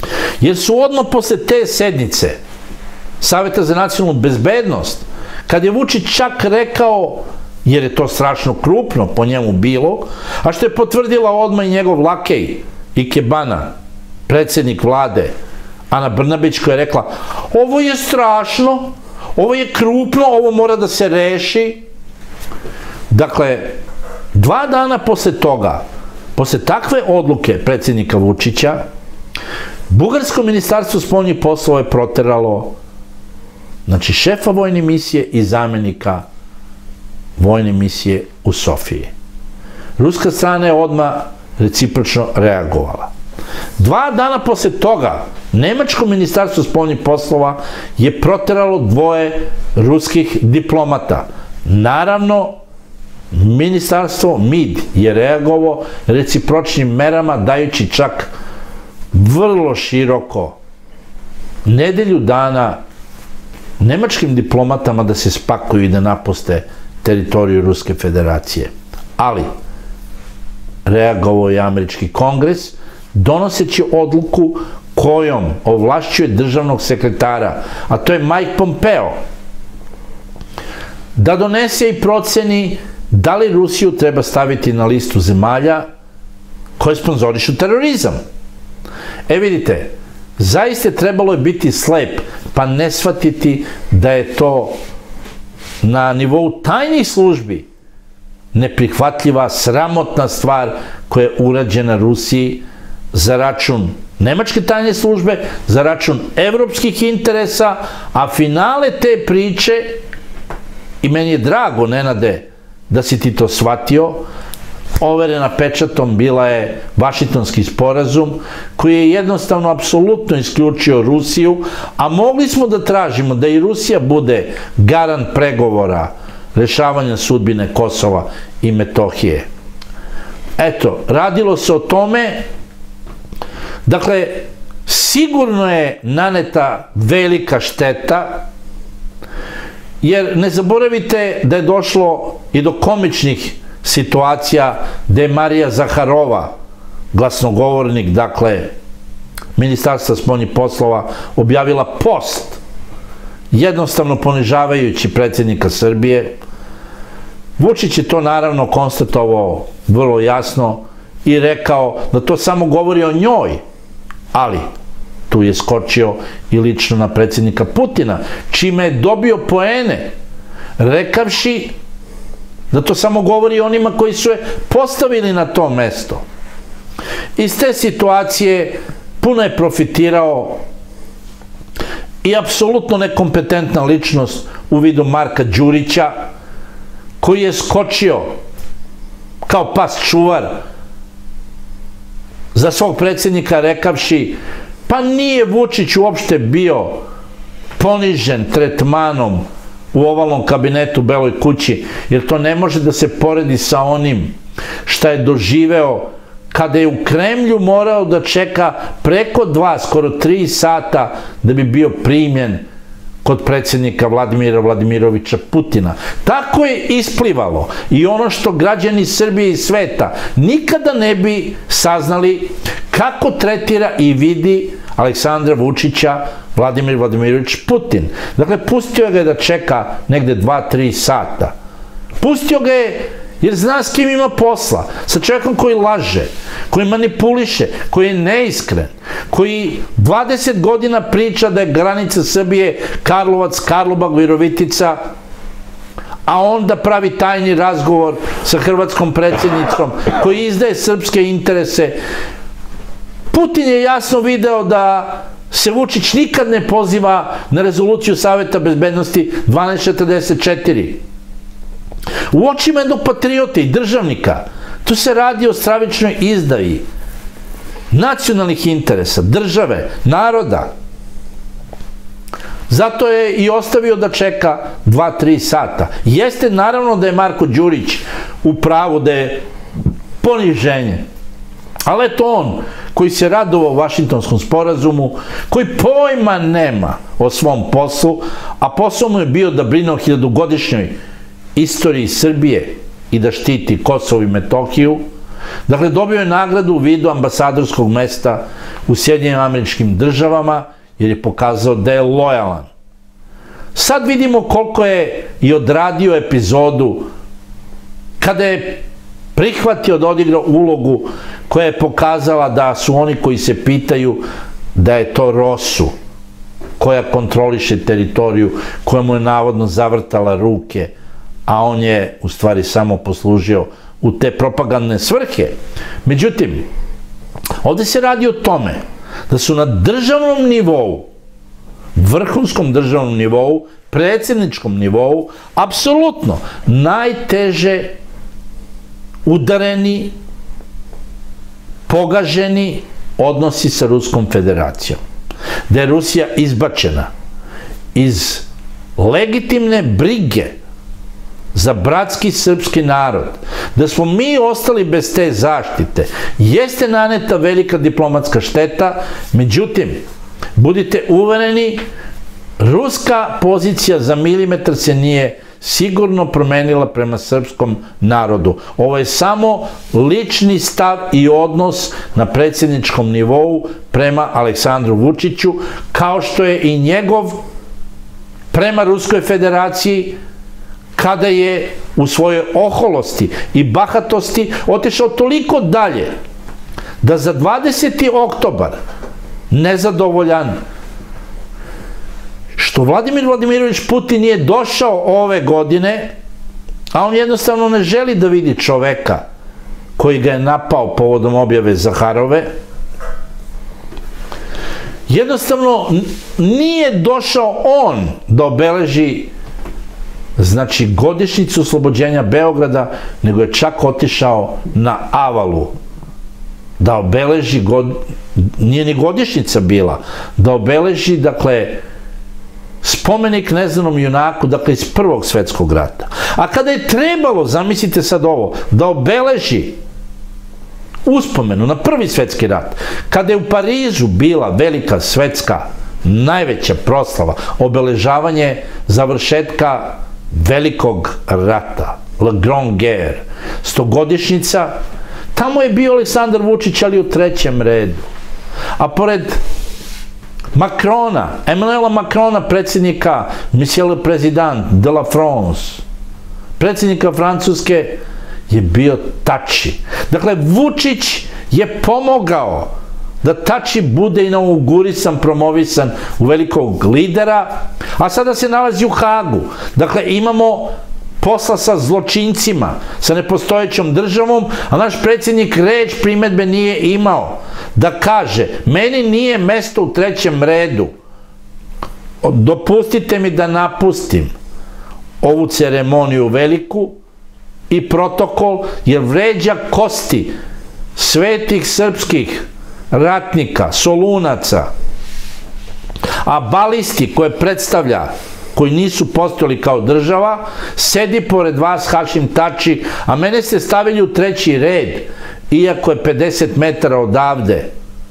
jer su odmah posle te sednice Saveta za nacionalnu bezbednost, kad je Vučić čak rekao, jer je to strašno krupno po njemu bilo, a što je potvrdila odmah i njegov lakej Ikebana, predsjednik vlade, Ana Brnabić, koja je rekla, ovo je strašno, ovo je krupno, ovo mora da se reši. Dakle, dva dana posle toga, posle takve odluke predsjednika Vučića, Bugarsko ministarstvo spoljnih poslova je proteralo, znači, šefa vojne misije i zamjenika vojne misije u Sofiji. Ruska strana je odmah recipročno reagovala. Dva dana posle toga, Nemačko ministarstvo spoljnih poslova je proteralo dvoje ruskih diplomata. Naravno, ministarstvo M I D je reagovao recipročnim merama, dajući čak vrlo široko nedelju dana nemačkim diplomatama da se spakuju i da napuste teritoriju Ruske federacije. Ali, reagovao je američki kongres, donoseći odluku kojom ovlašćuje državnog sekretara, a to je Mike Pompeo, da donese i proceni da li Rusiju treba staviti na listu zemalja koje sponzorišu terorizam. E vidite, zaista trebalo je biti slep, pa ne shvatiti da je to na nivou tajnih službi neprihvatljiva, sramotna stvar koja je urađena Rusiji za račun nemačke tajne službe, za račun evropskih interesa, a finale te priče, i meni je drago, Nenade, da si ti to shvatio, overena pečatom bila je Vašingtonski sporazum, koji je jednostavno apsolutno isključio Rusiju, a mogli smo da tražimo da i Rusija bude garant pregovora rešavanja sudbine Kosova i Metohije. Eto, radilo se o tome. Dakle, sigurno je naneta velika šteta, jer ne zaboravite da je došlo i do komičnih situacija gde je Marija Zaharova, glasnogovornik, dakle, Ministarstva spoljnih poslova, objavila post, jednostavno ponižavajući predsjednika Srbije. Vučić je to naravno konstatovao vrlo jasno i rekao da to samo govori o njoj, ali tu je skočio i lično na predsjednika Putina, čime je dobio poene, rekavši da to samo govori onima koji su je postavili na to mesto. Iz te situacije puno je profitirao i apsolutno nekompetentna ličnost u vidu Marka Đurića, koji je skočio kao pas čuvar za svog predsjednika, rekavši, pa nije Vučić uopšte bio ponižen tretmanom u ovalnom kabinetu u Beloj kući, jer to ne može da se poredi sa onim šta je doživeo kada je u Kremlju morao da čeka preko dva, skoro tri sata da bi bio primjen kod predsjednika Vladimira Vladimirovića Putina. Tako je isplivalo i ono što građani Srbije i sveta nikada ne bi saznali kako tretira i vidi Aleksandra Vučića Vladimir Vladimirović Putin. Dakle, pustio ga je da čeka negde dva do tri sata. Pustio ga je jer zna s kim ima posla. Sa čovjekom koji laže, koji manipuliše, koji je neiskren, koji dvadeset godina priča da je granica Srbije Karlovac, Karlobag, Virovitica, a onda pravi tajni razgovor sa hrvatskom predsjednicom, koji izdaje srpske interese. Putin je jasno video da se Vučić nikad ne poziva na rezoluciju Saveta bezbednosti dvanaest četrdeset četiri. U očima jednog patriote i državnika, tu se radi o stravičnoj izdaji nacionalnih interesa, države, naroda. Zato je i ostavio da čeka dva do tri sata. Jeste naravno da je Marko Đurić u pravu, da je poniženje, ali eto on koji se radovao Vašingtonskom sporazumu, koji pojma nema o svom poslu, a posao mu je bio da brine o hiljadugodišnjoj istoriji Srbije i da štiti Kosovo i Metohiju, Dakle, dobio je nagradu u vidu ambasadorskog mesta u Sjedinjenim Američkim Državama, jer je pokazao da je lojalan. Sad vidimo koliko je i odradio epizodu kada je prihvatio da odigrao ulogu koja je pokazala da su oni koji se pitaju da je to Rosu, koja kontroliše teritoriju, koja mu je navodno zavrtala ruke, a on je u stvari samo poslužio u te propagandne svrhe. Međutim, ovde se radi o tome da su na državnom nivou, vrhunskom državnom nivou, predsjedničkom nivou, apsolutno najteže udareni, pogaženi odnosi sa Ruskom federacijom. Da je Rusija izbačena iz legitimne brige za bratski srpski narod, da smo mi ostali bez te zaštite, jeste naneta velika diplomatska šteta, međutim, budite uvereni, ruska pozicija za milimetar se nije sigurno promenila prema srpskom narodu. Ovo je samo lični stav i odnos na predsjedničkom nivou prema Aleksandru Vučiću, kao što je i njegov prema Ruskoj federaciji, kada je u svojoj oholosti i bahatosti otišao toliko dalje da za dvadeseti oktobar, nezadovoljan što Vladimir Vladimirović Putin nije došao ove godine, a on jednostavno ne želi da vidi čoveka koji ga je napao povodom objave Zaharove, jednostavno nije došao on da obeleži znači godišnjicu oslobođenja Beograda, nego je čak otišao na Avalu da obeleži, nije ni godišnjica bila, da obeleži, dakle, spomenik neznanom junaku, dakle, iz Prvog svetskog rata. A kada je trebalo, zamislite sad ovo, da obeleži uspomenu na Prvi svetski rat, kada je u Parizu bila velika svetska, najveća proslava, obeležavanje završetka Velikog rata, La Grande Guerre, stogodišnjica, tamo je bio Aleksandar Vučić, ali u trećem redu. A pored Macrona, Emmanuela Macrona, predsjednika, Monsieur le Président de la France, predsjednika Francuske, je bio Tači. Dakle, Vučić je pomogao da Tači bude inaugurisan, promovisan u velikog lidera, a sada se nalazi u Hagu. Dakle, imamo posla sa zločincima, sa nepostojećom državom, a naš predsjednik reč primedbe nije imao da kaže, meni nije mesto u trećem redu, dopustite mi da napustim ovu ceremoniju veliku i protokol, jer vređa kosti svetih srpskih ratnika, solunaca, a balisti koje predstavlja, koji nisu postojali kao država, sedi pored vas Hašim Tači, a mene ste stavili u treći red, iako je pedeset metara odavde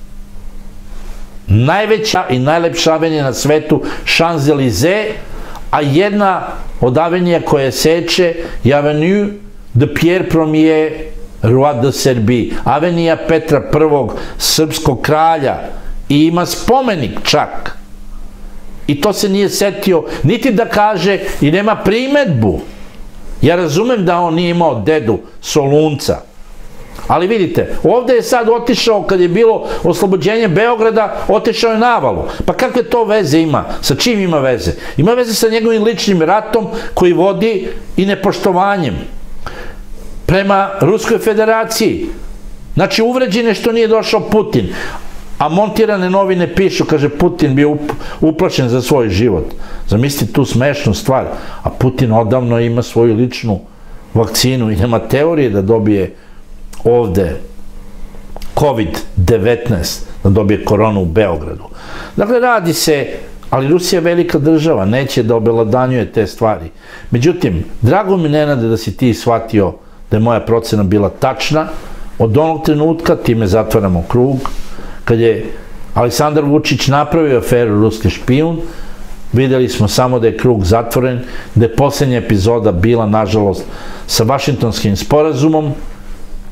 najveća i najlepša avenija na svetu Champs-Élysées, a jedna od avenija koje seče je Avenue de Pierre Premier Roi de Serbie, avenija Petra Prvog, srpskog kralja, i ima spomenik čak. I to se nije setio niti da kaže i nema primedbu. Ja razumem da on nije imao dedu Solunca, ali vidite, ovde je sad otišao, kad je bilo oslobođenje Beograda, otišao je na Avalu. Pa kakve to veze ima? Sa čim ima veze? Ima veze sa njegovim ličnim ratom koji vodi i nepoštovanjem prema Ruskoj federaciji. Znači, uvređen je što nije došao Putin. A montirane novine pišu, kaže, Putin bio uplašen za svoj život. Zamislite tu smešnu stvar. A Putin odavno ima svoju ličnu vakcinu i nema teorije da dobije ovde kovid devetnaest, da dobije koronu u Beogradu. Dakle, radi se, ali Rusija je velika država, neće da obelodanjuje te stvari. Međutim, drago mi, Nenade, da si ti shvatio da je moja procena bila tačna. Od onog trenutka, time zatvaramo krug, kad je Aleksandar Vučić napravio aferu Ruski špijun, videli smo samo da je krug zatvoren, da je posljednja epizoda bila, nažalost, sa Vašingtonskim sporazumom,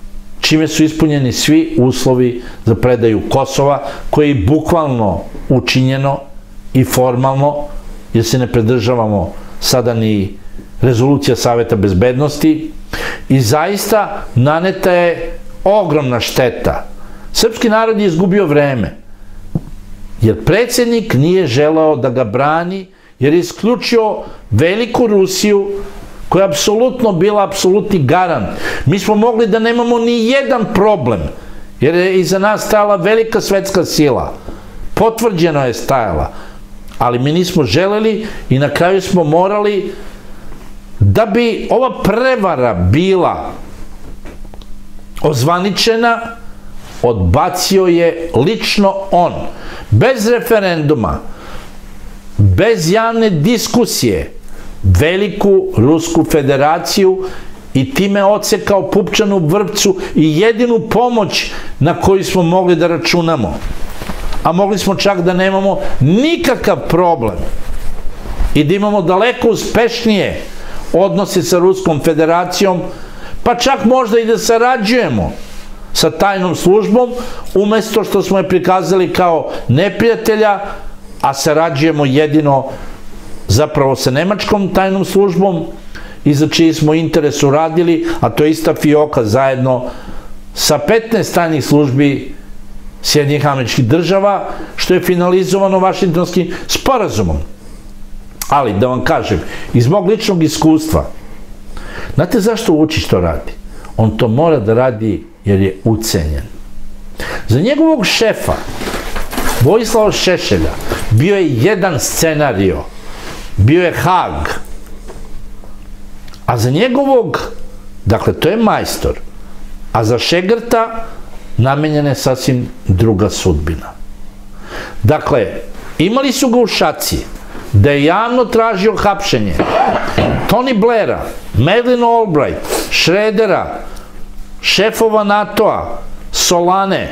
čime su ispunjeni svi uslovi za predaju Kosova, koje je bukvalno učinjeno i formalno, jer se ne pridržavamo sada ni rezolucija Saveta bezbednosti, i zaista naneta je ogromna šteta. Srpski narod je izgubio vreme, jer predsjednik nije želeo da ga brani, jer je isključio veliku Rusiju, koja je apsolutno bila apsolutni garant. Mi smo mogli da nemamo ni jedan problem, jer je iza nas stajala velika svetska sila. Potvrđeno je stajala, ali mi nismo želeli i na kraju smo morali, da bi ova prevara bila ozvaničena, odbacio je lično on, bez referenduma, bez javne diskusije, veliku Rusku federaciju i time odsekao pupčanu vrpcu i jedinu pomoć na koju smo mogli da računamo. A mogli smo čak da nemamo nikakav problem i da imamo daleko uspešnije odnose sa Ruskom federacijom, pa čak možda i da sarađujemo sa tajnom službom, umesto što smo je prikazali kao neprijatelja, a sarađujemo jedino zapravo sa nemačkom tajnom službom i za čiji smo interes uradili, a to je ista fioka zajedno sa petnaest tajnih službi Sjedinjenih Američkih Država, što je finalizovano Vašingtonskim sporazumom. Ali, da vam kažem, iz mog ličnog iskustva, znate zašto Vučić to radi? On to mora da radi jer je ucenjen. Za njegovog šefa, Vojislava Šešelja, bio je jedan scenario, bio je Hag, a za njegovog, dakle, to je majstor, a za Šegrta namenjena je sasvim druga sudbina. Dakle, imali su ga u šaci da je javno tražio hapšenje Tony Blaira, Madeleine Albright, Šredera, šefova NATO-a, Solane.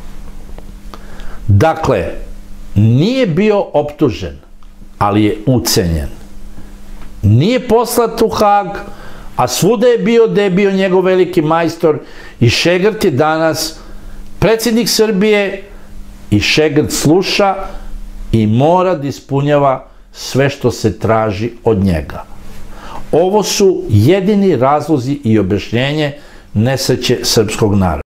Dakle, nije bio optužen, ali je ucenjen. Nije poslat u Hag, a svuda je bio gde je bio njegov veliki majstor i Šegrt je danas predsjednik Srbije i Šegrt sluša i mora da ispunjava sve što se traži od njega. Ovo su jedini razlozi i objašnjenje nesreće srpskog naroda.